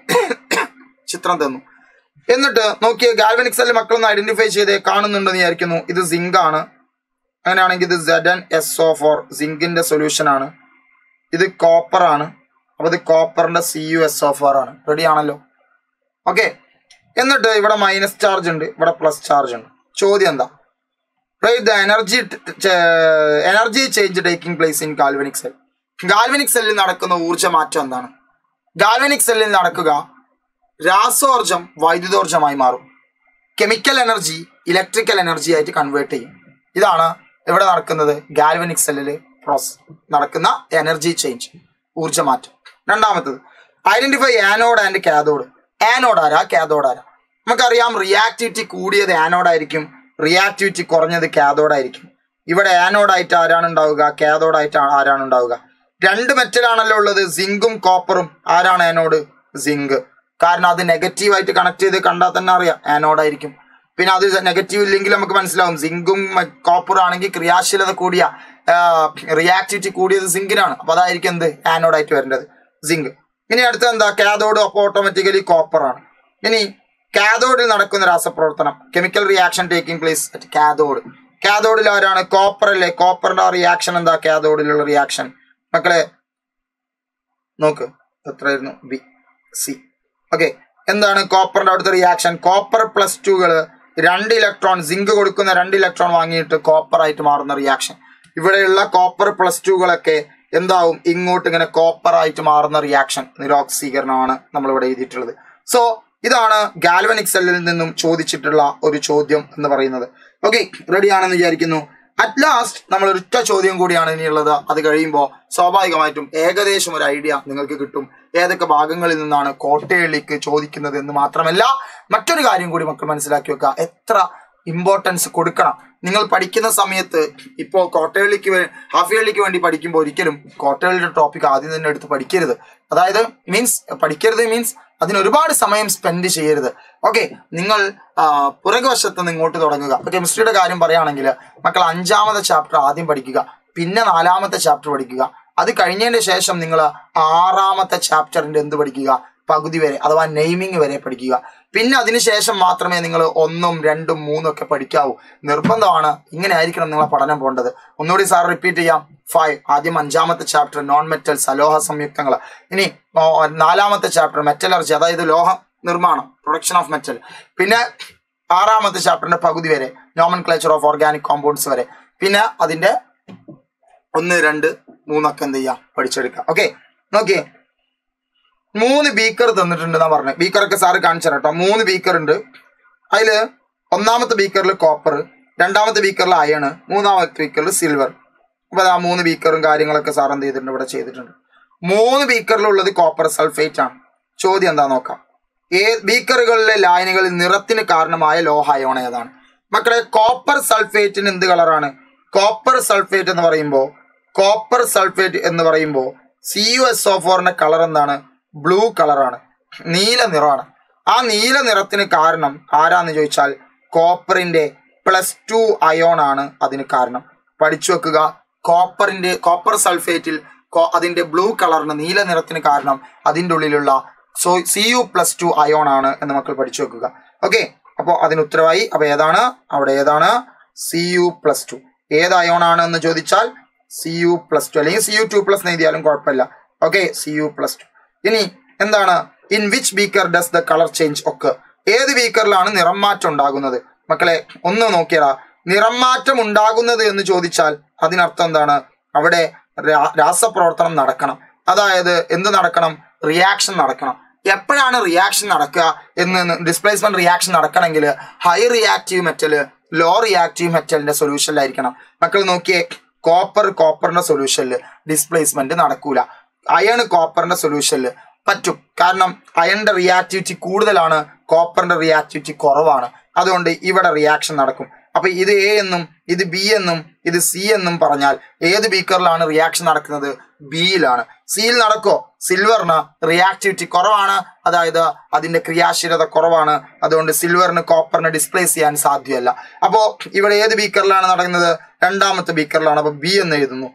എന്നിട്ട് നോക്കിയ ഗാൽവനിക് സെല്ല് മക്കളൊന്ന് ഐഡന്റിഫൈ ചെയ്തേ. കാണുന്നുണ്ടെന്ന് വിചാരിക്കുന്നു. ഇത് സിങ്ക് ആണ്. അങ്ങനെയാണെങ്കിൽ ഇത് ZnSO4 സിങ്കിന്റെ സൊല്യൂഷൻ ആണ്. ഇത് കോപ്പർ ആണ്. അപ്പൊ ഇത് കോപ്പറിന്റെ CuSO4 ആണ്. റെഡി ആണല്ലോ? ഓക്കെ, എന്നിട്ട് ഇവിടെ മൈനസ് ചാർജ് ഉണ്ട്, ഇവിടെ പ്ലസ് ചാർജ് ഉണ്ട്. ചോദ്യം എന്താ? Write the energy change taking place in galvanic cell. Galvanic സെല്ലിൽ നടക്കുന്ന ഊർജ്ജ മാറ്റം എന്താണ്? ഗാൽവനിക് സെല്ലിൽ നടക്കുക രാസോർജം വൈദ്യുതോർജമായി മാറും. കെമിക്കൽ എനർജി ഇലക്ട്രിക്കൽ എനർജി ആയിട്ട് കൺവേർട്ട് ചെയ്യും. ഇതാണ് ഇവിടെ നടക്കുന്നത് ഗാൽവനിക് സെല്ലില് നടക്കുന്ന എനർജി ചേഞ്ച്, ഊർജ്ജമാറ്റം. രണ്ടാമത്തത് identify anode and cathode. Anode ആരാ, കാഥോഡ് ആരാ? നമുക്കറിയാം റിയാക്ടിവിറ്റി കൂടിയത് ആനോഡ് ആയിരിക്കും, റിയാക്ടിവിറ്റി കുറഞ്ഞത് കാഥോഡ് ആയിരിക്കും. ഇവിടെ ആനോഡായിട്ട് ആരാണ് ഉണ്ടാവുക? കാഥോഡായിട്ട് ആരാണ് ഉണ്ടാവുക? 2 മെറ്റലാണല്ലോ ഉള്ളത്, സിങ്കും കോപ്പറും. ആരാണ് ആനോഡ്? സിങ്ക്. കാരണം അത് നെഗറ്റീവായിട്ട് കണക്ട് ചെയ്ത് കണ്ടാൽ തന്നെ അറിയാം ആനോഡായിരിക്കും. പിന്നെ അത് നെഗറ്റീവ് ഇല്ലെങ്കിൽ നമുക്ക് മനസ്സിലാവും. സിങ്കും കോപ്പറും ആണെങ്കിൽ ക്രിയാശീലത കൂടിയ റിയാക്ടിവിറ്റി കൂടിയത് സിങ്കിനാണ്. അപ്പൊ അതായിരിക്കും എന്ത്? ആനോഡായിട്ട് വരേണ്ടത് സിങ്ക്. ഇനി അടുത്ത എന്താ? കാഥോഡ്. അപ്പോൾ ഓട്ടോമാറ്റിക്കലി കോപ്പറാണ്. ഇനി കാഥോഡിൽ നടക്കുന്ന രാസപ്രവർത്തനം, chemical reaction taking place at cathode. കാഥോഡിൽ ആരാണ്? കോപ്പർ അല്ലേ? കോപ്പറിന്റെ റിയാക്ഷൻ എന്താ? കാഥോഡിലുള്ള റിയാക്ഷൻ മക്കളെ നോക്ക്, എത്രയായിരുന്നു? BC. ഓക്കെ, എന്താണ് കോപ്പറിന്റെ അവിടുത്തെ റിയാക്ഷൻ? കോപ്പർ +2 2 ഇലക്ട്രോൺ, സിങ്ക് കൊടുക്കുന്ന 2 ഇലക്ട്രോൺ വാങ്ങിയിട്ട് കോപ്പർ ആയിട്ട് മാറുന്ന റിയാക്ഷൻ. ഇവിടെയുള്ള കോപ്പർ +2 എന്താവും? ഇങ്ങോട്ട് ഇങ്ങനെ കോപ്പർ ആയിട്ട് മാറുന്ന റിയാക്ഷൻ, നിരോക്സീകരണമാണ് നമ്മളിവിടെ എഴുതിയിട്ടുള്ളത്. സോ ഇതാണ് ഗാൽവനിക് സെല്ലിൽ നിന്നും ചോദിച്ചിട്ടുള്ള ഒരു ചോദ്യം എന്ന് പറയുന്നത്. ഓക്കെ, റെഡി ആണെന്ന് വിചാരിക്കുന്നു. അറ്റ് ലാസ്റ്റ് നമ്മൾ ഒരൊറ്റ ചോദ്യം കൂടിയാണ് ഇനിയുള്ളത്. അത് കഴിയുമ്പോൾ സ്വാഭാവികമായിട്ടും ഏകദേശം ഒരു ഐഡിയ നിങ്ങൾക്ക് കിട്ടും ഏതൊക്കെ ഭാഗങ്ങളിൽ നിന്നാണ് കോട്ടയിലേക്ക് ചോദിക്കുന്നത് എന്ന്. മാത്രമല്ല മറ്റൊരു കാര്യം കൂടി മക്കൾ മനസ്സിലാക്കി വെക്കുക, എത്ര ഇമ്പോർട്ടൻസ് കൊടുക്കണം. നിങ്ങൾ പഠിക്കുന്ന സമയത്ത് ഇപ്പോൾ ഹാഫ് ഇയർലിക്ക് വേണ്ടി പഠിക്കുമ്പോൾ ഒരിക്കലും ക്വാർട്ടർലിയുടെ ടോപ്പിക് ആദ്യം തന്നെ എടുത്ത് പഠിക്കരുത്. അതായത് മീൻസ് അതിന് ഒരുപാട് സമയം സ്പെൻഡ് ചെയ്യരുത്. ഓക്കെ, നിങ്ങൾ പുറകുവശത്ത് നിന്ന് ഇങ്ങോട്ട് തുടങ്ങുക. ഇപ്പൊ കെമിസ്ട്രിയുടെ കാര്യം പറയുകയാണെങ്കിൽ മക്കൾ 5ാമത്തെ ചാപ്റ്റർ ആദ്യം പഠിക്കുക, പിന്നെ 4ാമത്തെ ചാപ്റ്റർ പഠിക്കുക. അത് കഴിഞ്ഞതിന് ശേഷം നിങ്ങൾ 6ാമത്തെ ചാപ്റ്ററിന്റെ എന്ത് പഠിക്കുക, പകുതി വരെ അഥവാ നെയിമിങ് വരെ പഠിക്കുക. പിന്നെ അതിനുശേഷം മാത്രമേ നിങ്ങൾ 1, 2, 3 ഒക്കെ പഠിക്കാവൂ. നിർബന്ധമാണ്. ഇങ്ങനെ ആയിരിക്കണം നിങ്ങളെ പഠനം പോകേണ്ടത്. ഒന്നുകൂടി സാർ റിപ്പീറ്റ് ചെയ്യാം. 5 ആദ്യം 5ാമത്തെ ചാപ്റ്റർ നോൺ മെറ്റൽസ്, അലോഹ സംയുക്തങ്ങൾ. ഇനി 4ാമത്തെ ചാപ്റ്റർ മെറ്റലർജി, അതായത് ലോഹ നിർമ്മാണം, പ്രൊഡക്ഷൻ ഓഫ് മെറ്റൽ. പിന്നെ 6ാമത്തെ ചാപ്റ്ററിന്റെ പകുതി വരെ നോമൻക്ലേച്ചർ ഓഫ് ഓർഗാനിക് കോമ്പൗണ്ട്സ് വരെ. പിന്നെ അതിന്റെ 1, 2, 3 ഒക്കെ എന്ത് ചെയ്യാം, പഠിച്ചെടുക്കാം. ഓക്കെ, നോക്കിയേ, 3 ബീക്കർ തന്നിട്ടുണ്ട് എന്നാ പറഞ്ഞത്. ബീക്കറൊക്കെ സാറ് കാണിച്ചു തരാം കേട്ടോ. 3 ബീക്കർ ഉണ്ട്. അതില് 1ാമത്തെ ബീക്കറിൽ കോപ്പർ, 2ാമത്തെ ബീക്കറിൽ അയൺ, 3ാമത്തെ ബീക്കറിൽ സിൽവർ. അപ്പൊ ആ 3 ബീക്കറും കാര്യങ്ങളൊക്കെ സാർ എന്ത് ചെയ്തിട്ടുണ്ട്, ഇവിടെ ചെയ്തിട്ടുണ്ട്. 3 ബീക്കറിലുള്ളത് കോപ്പർ സൾഫേറ്റ് ആണ്. ചോദ്യം എന്താ നോക്കാം. ബീക്കറുകളിലെ ലായനികളിൽ നിറത്തിന് കാരണമായ ലോഹ അയോൺ ഏതാണ്? മക്കളെ, കോപ്പർ സൾഫേറ്റിന് എന്ത് കളറാണ്? കോപ്പർ സൾഫേറ്റ് എന്ന് പറയുമ്പോൾ CuSO4ന്റെ കളർ എന്താണ്? ബ്ലൂ കളറാണ്, നീല നിറമാണ്. ആ നീല നിറത്തിന് കാരണം ആരാന്ന് ചോദിച്ചാൽ കോപ്പറിന്റെ +2 അയോൺ ആണ് അതിന് കാരണം. പഠിച്ചു വെക്കുക. കോപ്പർ സൾഫേറ്റിൽ അതിന്റെ ബ്ലൂ കളറിന് നീല നിറത്തിന് കാരണം അതിൻ്റെ ഉള്ളിലുള്ള Cu+2 അയോൺ ആണ് എന്ന് മക്കൾ പഠിച്ചു വെക്കുക. ഓക്കെ, അപ്പോൾ അതിന് ഉത്തരവായി. അപ്പൊ ഏതാണ് ഏതാണ്? Cu+2. ഏത് അയോൺ ആണ് എന്ന് ചോദിച്ചാൽ Cu+2, അല്ലെങ്കിൽ Cu2+ എഴുതിയാലും കുഴപ്പമില്ല. Okay, Cu+2. ഇനി എന്താണ്? In which beaker does the colour change ഒക്കെ? ഏത് ബീക്കറിലാണ് നിറം മാറ്റം ഉണ്ടാകുന്നത്? മക്കളെ ഒന്ന് നോക്കിയടാ. നിറം മാറ്റം ഉണ്ടാകുന്നത് എന്ന് ചോദിച്ചാൽ അതിനർത്ഥം എന്താണ്? അവിടെ രാസപ്രവർത്തനം നടക്കണം. അതായത് എന്ത് നടക്കണം? റിയാക്ഷൻ നടക്കണം. എപ്പോഴാണ് റിയാക്ഷൻ നടക്കുക എന്ന്, ഡിസ്പ്ലേസ്മെന്റ് റിയാക്ഷൻ നടക്കണമെങ്കിൽ high reactive metal, low reactive മെറ്റലിന്റെ സൊല്യൂഷനിലായിരിക്കണം. മക്കൾ നോക്കിയേ, കോപ്പറിന്റെ സൊല്യൂഷനിൽ ഡിസ്പ്ലേസ്മെന്റ് നടക്കൂല. അയൺ കോപ്പറിന്റെ സൊല്യൂഷനിൽ പറ്റും. കാരണം അയണിന്റെ റിയാക്ടിവിറ്റി കൂടുതലാണ്, കോപ്പറിന്റെ റിയാക്ടിവിറ്റി കുറവാണ്. അതുകൊണ്ട് ഇവിടെ റിയാക്ഷൻ നടക്കും. അപ്പൊ ഇത് A എന്നും ഇത് B എന്നും ഇത് C എന്നും പറഞ്ഞാൽ ഏത് ബീക്കറിലാണ് റിയാക്ഷൻ നടക്കുന്നത്? ബിയിലാണ്. സിയിൽ നടക്കോ? സിൽവറിന് റിയാക്ടിവിറ്റി കുറവാണ്, അതായത് അതിന്റെ ക്രിയാശീലത കുറവാണ്. അതുകൊണ്ട് സിൽവറിന് കോപ്പറിനെ ഡിസ്പ്ലേസ് ചെയ്യാൻ സാധ്യമല്ല. അപ്പോ ഇവിടെ ഏത് ബീക്കറിലാണ് നടക്കുന്നത്? 2ാമത്തെ ബീക്കറിലാണ്. അപ്പൊ B എന്ന് എഴുതുന്നു.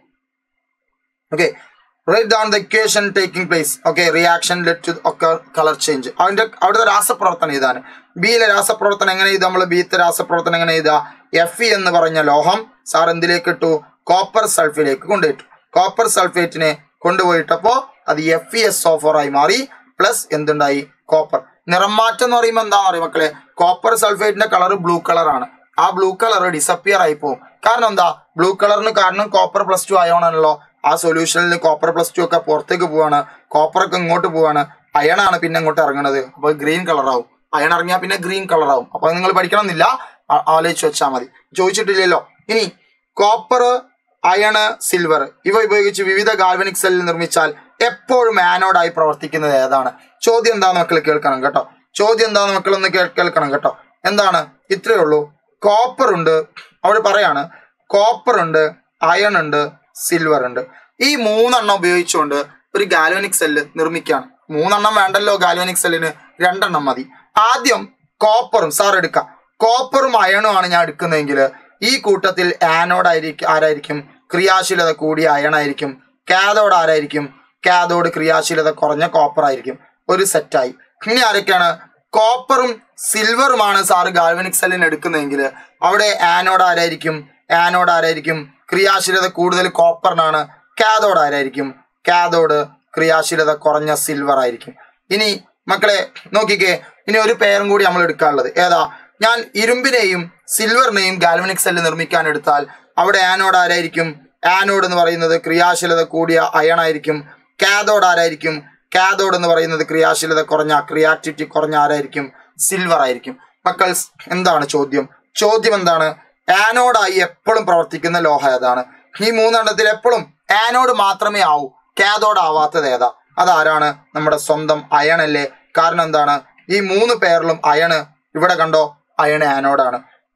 Okay, write down the equation taking place. Okay, reaction led to occur color change. അവിടുത്തെ രാസപ്രവർത്തനം ഇതാണ്. ബിയിലെ രാസപ്രവർത്തനം എങ്ങനെ ചെയ്താൽ നമ്മൾ ബിത്തെ രാസപ്രവർത്തനം എങ്ങനെ ചെയ്താ? Fe എന്ന് പറഞ്ഞ ലോഹം സാർ എന്തിലേക്ക് ഇട്ടു? കോപ്പർ സൾഫേറ്റിലേക്ക് കൊണ്ടുപോയിട്ടു. കോപ്പർ സൾഫേറ്റിനെ കൊണ്ടുപോയിട്ടപ്പോ അത് FeSO4 ആയി മാറി. പ്ലസ് എന്തുണ്ടായി? കോപ്പർ. നിറം മാറ്റം എന്ന് പറയുമ്പോൾ എന്താണെന്ന് അറിയാം മക്കളെ? കോപ്പർ സൾഫേറ്റിന്റെ കളർ ബ്ലൂ കളറാണ്. ആ ബ്ലൂ കളർ ഡിസപ്പിയർ ആയി പോകും. കാരണം എന്താ? ബ്ലൂ കളറിന് കാരണം കോപ്പർ +2 അയോണാണല്ലോ. ആ സൊല്യൂഷനിൽ കോപ്പർ +2 ഒക്കെ പുറത്തേക്ക് പോവാണ്, കോപ്പറൊക്കെ ഇങ്ങോട്ട് പോവാണ്, അയണാണ് പിന്നെ ഇങ്ങോട്ട് ഇറങ്ങുന്നത്. അപ്പൊ ഗ്രീൻ കളറാവും. അയൺ ഇറങ്ങിയാൽ പിന്നെ ഗ്രീൻ കളറാവും. അപ്പൊ നിങ്ങൾ പഠിക്കണമെന്നില്ല, ആലോചിച്ച് വെച്ചാൽ മതി. ചോദിച്ചിട്ടില്ലല്ലോ. ഇനി കോപ്പർ, അയണ്, സിൽവർ ഇവ ഉപയോഗിച്ച് വിവിധ ഗാൽവനിക് സെല്ലിൽ നിർമ്മിച്ചാൽ എപ്പോഴും ആനോഡായി പ്രവർത്തിക്കുന്നത് ഏതാണ്? ചോദ്യം എന്താന്ന് മക്കൾ കേൾക്കണം കേട്ടോ. ചോദ്യം എന്താന്ന് മക്കളൊന്ന് കേൾക്കണം കേട്ടോ. എന്താണ്? ഇത്രയേ ഉള്ളൂ. കോപ്പർ ഉണ്ട്, അവിടെ പറയാണ് കോപ്പർ ഉണ്ട്, അയൺ ഉണ്ട്, സിൽവർ ഉണ്ട്. ഈ 3 എണ്ണം ഉപയോഗിച്ചുകൊണ്ട് ഒരു ഗാൽവനിക് സെല്ല് നിർമ്മിക്കുകയാണ്. 3 എണ്ണം വേണ്ടല്ലോ ഗാൽവനിക് സെല്ലിന്, 2 എണ്ണം മതി. ആദ്യം കോപ്പറും സാർ എടുക്കാം. കോപ്പറും അയണും ആണ് ഞാൻ എടുക്കുന്നതെങ്കിൽ ഈ കൂട്ടത്തിൽ ആനോഡ് ആരായിരിക്കും? ക്രിയാശീലത കൂടിയ അയൺ ആയിരിക്കും. കാഥോഡ് ആരായിരിക്കും? കാഥോഡ് ക്രിയാശീലത കുറഞ്ഞ കോപ്പർ ആയിരിക്കും. ഒരു സെറ്റായി. ഇനി ആരൊക്കെയാണ്? കോപ്പറും സിൽവറുമാണ് സാറ് ഗാൽവനിക് സെല്ലിന് എടുക്കുന്നതെങ്കിൽ അവിടെ ആനോഡ് ആരായിരിക്കും? ക്രിയാശീലത കൂടുതൽ കോപ്പറിനാണ്. കാഥോഡ് ആരായിരിക്കും? കാഥോഡ് ക്രിയാശീലത കുറഞ്ഞ സിൽവർ ആയിരിക്കും. ഇനി മക്കളെ നോക്കിക്കേ, ഇനി ഒരു പേരും കൂടി നമ്മൾ എടുക്കാനുള്ളത് ഏതാ? ഞാൻ ഇരുമ്പിനെയും സിൽവറിനെയും ഗാൽവനിക് സെല്ല് നിർമ്മിക്കാൻ എടുത്താൽ അവിടെ ആനോഡ് ആരായിരിക്കും? ആനോഡ് എന്ന് പറയുന്നത് ക്രിയാശീലത കൂടിയ അയൺ ആയിരിക്കും. കാഥോഡ് ആരായിരിക്കും? കാഥോഡ് എന്ന് പറയുന്നത് ക്രിയാശീലത കുറഞ്ഞ, ക്രിയാക്ടിവിറ്റി കുറഞ്ഞ ആരായിരിക്കും? സിൽവർ ആയിരിക്കും. മക്കൾ എന്താണ് ചോദ്യം? ചോദ്യം എന്താണ്? ആനോഡായി എപ്പോഴും പ്രവർത്തിക്കുന്ന ലോഹ ഏതാണ്? ഈ 3 എണ്ണത്തിൽ എപ്പോഴും ആനോഡ് മാത്രമേ ആവൂ. കാഥോഡ് ആവാത്തത് ഏതാ? അതാരാണ്? നമ്മുടെ സ്വന്തം അയൺ അല്ലേ? കാരണം എന്താണ്? ഈ 3 പേരിലും അയണ്, ഇവിടെ കണ്ടോ, അയൺ ആനോഡാണ്.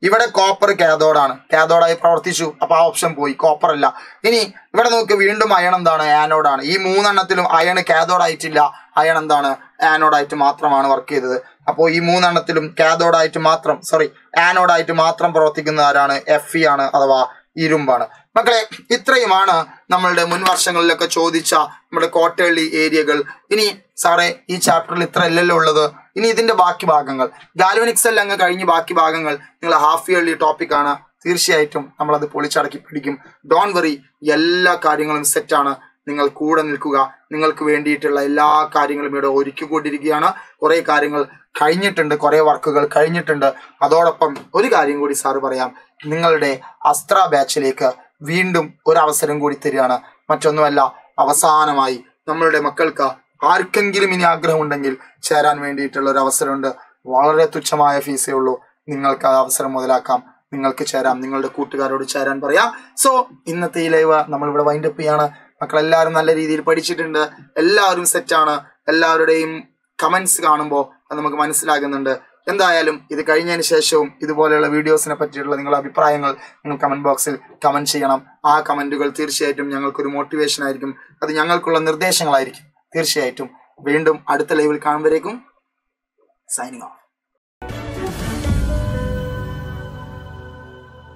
ഇവിടെ കോപ്പർ കാഥോഡാണ്, കാഥോഡായി പ്രവർത്തിച്ചു, അപ്പൊ ആ ഓപ്ഷൻ പോയി, കോപ്പർ അല്ല. ഇനി ഇവിടെ നോക്ക്, വീണ്ടും അയൺ എന്താണ്, ആനോഡാണ്. ഈ 3 അയൺ കാഥോഡ് ആയിട്ടില്ല, അയൺ എന്താണ്, ആനോഡായിട്ട് മാത്രമാണ് വർക്ക് ചെയ്തത്. അപ്പോൾ ഈ 3 കാഥോഡായിട്ട് മാത്രം ആനോഡായിട്ട് മാത്രം പ്രവർത്തിക്കുന്ന ആരാണ്, Fe ആണ്, അഥവാ ഇരുമ്പാണ്. മക്കളെ, ഇത്രയുമാണ് നമ്മളുടെ മുൻ വർഷങ്ങളിലൊക്കെ ചോദിച്ച നമ്മുടെ ക്വാർട്ടേർലി ഏരിയകൾ. ഇനി സാറേ ഈ ചാപ്റ്ററിൽ ഇത്ര അല്ലല്ലോ ഉള്ളത്, ഇനി ഇതിന്റെ ബാക്കി ഭാഗങ്ങൾ, ഗാൽവനിക്സ് എല്ലാം അങ്ങ് കഴിഞ്ഞ് ബാക്കി ഭാഗങ്ങൾ നിങ്ങൾ ഹാഫ് ഇയർലി ടോപ്പിക് ആണ്, തീർച്ചയായിട്ടും നമ്മളത് പൊളിച്ചടക്കി പിടിക്കും. ഡോൺ വറി, എല്ലാ കാര്യങ്ങളും സെറ്റാണ്. നിങ്ങൾ കൂടെ നിൽക്കുക. നിങ്ങൾക്ക് വേണ്ടിയിട്ടുള്ള എല്ലാ കാര്യങ്ങളും ഇവിടെ ഒരുക്കിക്കൊണ്ടിരിക്കുകയാണ്. കുറെ കാര്യങ്ങൾ കഴിഞ്ഞിട്ടുണ്ട്, കുറെ വർക്കുകൾ കഴിഞ്ഞിട്ടുണ്ട്. അതോടൊപ്പം ഒരു കാര്യം കൂടി സാറ് പറയാം, നിങ്ങളുടെ അസ്ത്ര ബാച്ചിലേക്ക് വീണ്ടും ഒരു അവസരം കൂടി തരികയാണ്. മറ്റൊന്നുമല്ല, അവസാനമായി നമ്മളുടെ മക്കൾക്ക് ആർക്കെങ്കിലും ഇനി ആഗ്രഹമുണ്ടെങ്കിൽ ചേരാൻ വേണ്ടിയിട്ടുള്ള ഒരു അവസരമുണ്ട്. വളരെ തുച്ഛമായ ഫീസേ ഉള്ളൂ. നിങ്ങൾക്ക് ആ അവസരം മുതലാക്കാം, നിങ്ങൾക്ക് ചേരാം, നിങ്ങളുടെ കൂട്ടുകാരോട് ചേരാൻ പറയാം. സോ ഇന്നത്തെ ഈ ലൈവ് നമ്മളിവിടെ വൈൻഡപ്പ് ചെയ്യാണ്. മക്കളെല്ലാവരും നല്ല രീതിയിൽ പഠിച്ചിട്ടുണ്ട്, എല്ലാവരും സെറ്റാണ്. എല്ലാവരുടെയും കമന്റ്സ് കാണുമ്പോൾ അത് നമുക്ക് മനസ്സിലാകുന്നുണ്ട്. എന്തായാലും ഇത് കഴിഞ്ഞതിന് ശേഷവും ഇതുപോലെയുള്ള വീഡിയോസിനെ പറ്റിയിട്ടുള്ള നിങ്ങളുടെ അഭിപ്രായങ്ങൾ നിങ്ങൾ കമന്റ് ബോക്സിൽ കമന്റ് ചെയ്യണം. ആ കമന്റുകൾ തീർച്ചയായിട്ടും ഞങ്ങൾക്കൊരു മോട്ടിവേഷൻ ആയിരിക്കും, അത് ഞങ്ങൾക്കുള്ള നിർദ്ദേശങ്ങളായിരിക്കും. തീർച്ചയായിട്ടും വീണ്ടും അടുത്ത ലൈവിൽ കാണുമ്പോഴേക്കും സൈനിങ് ഓഫ്.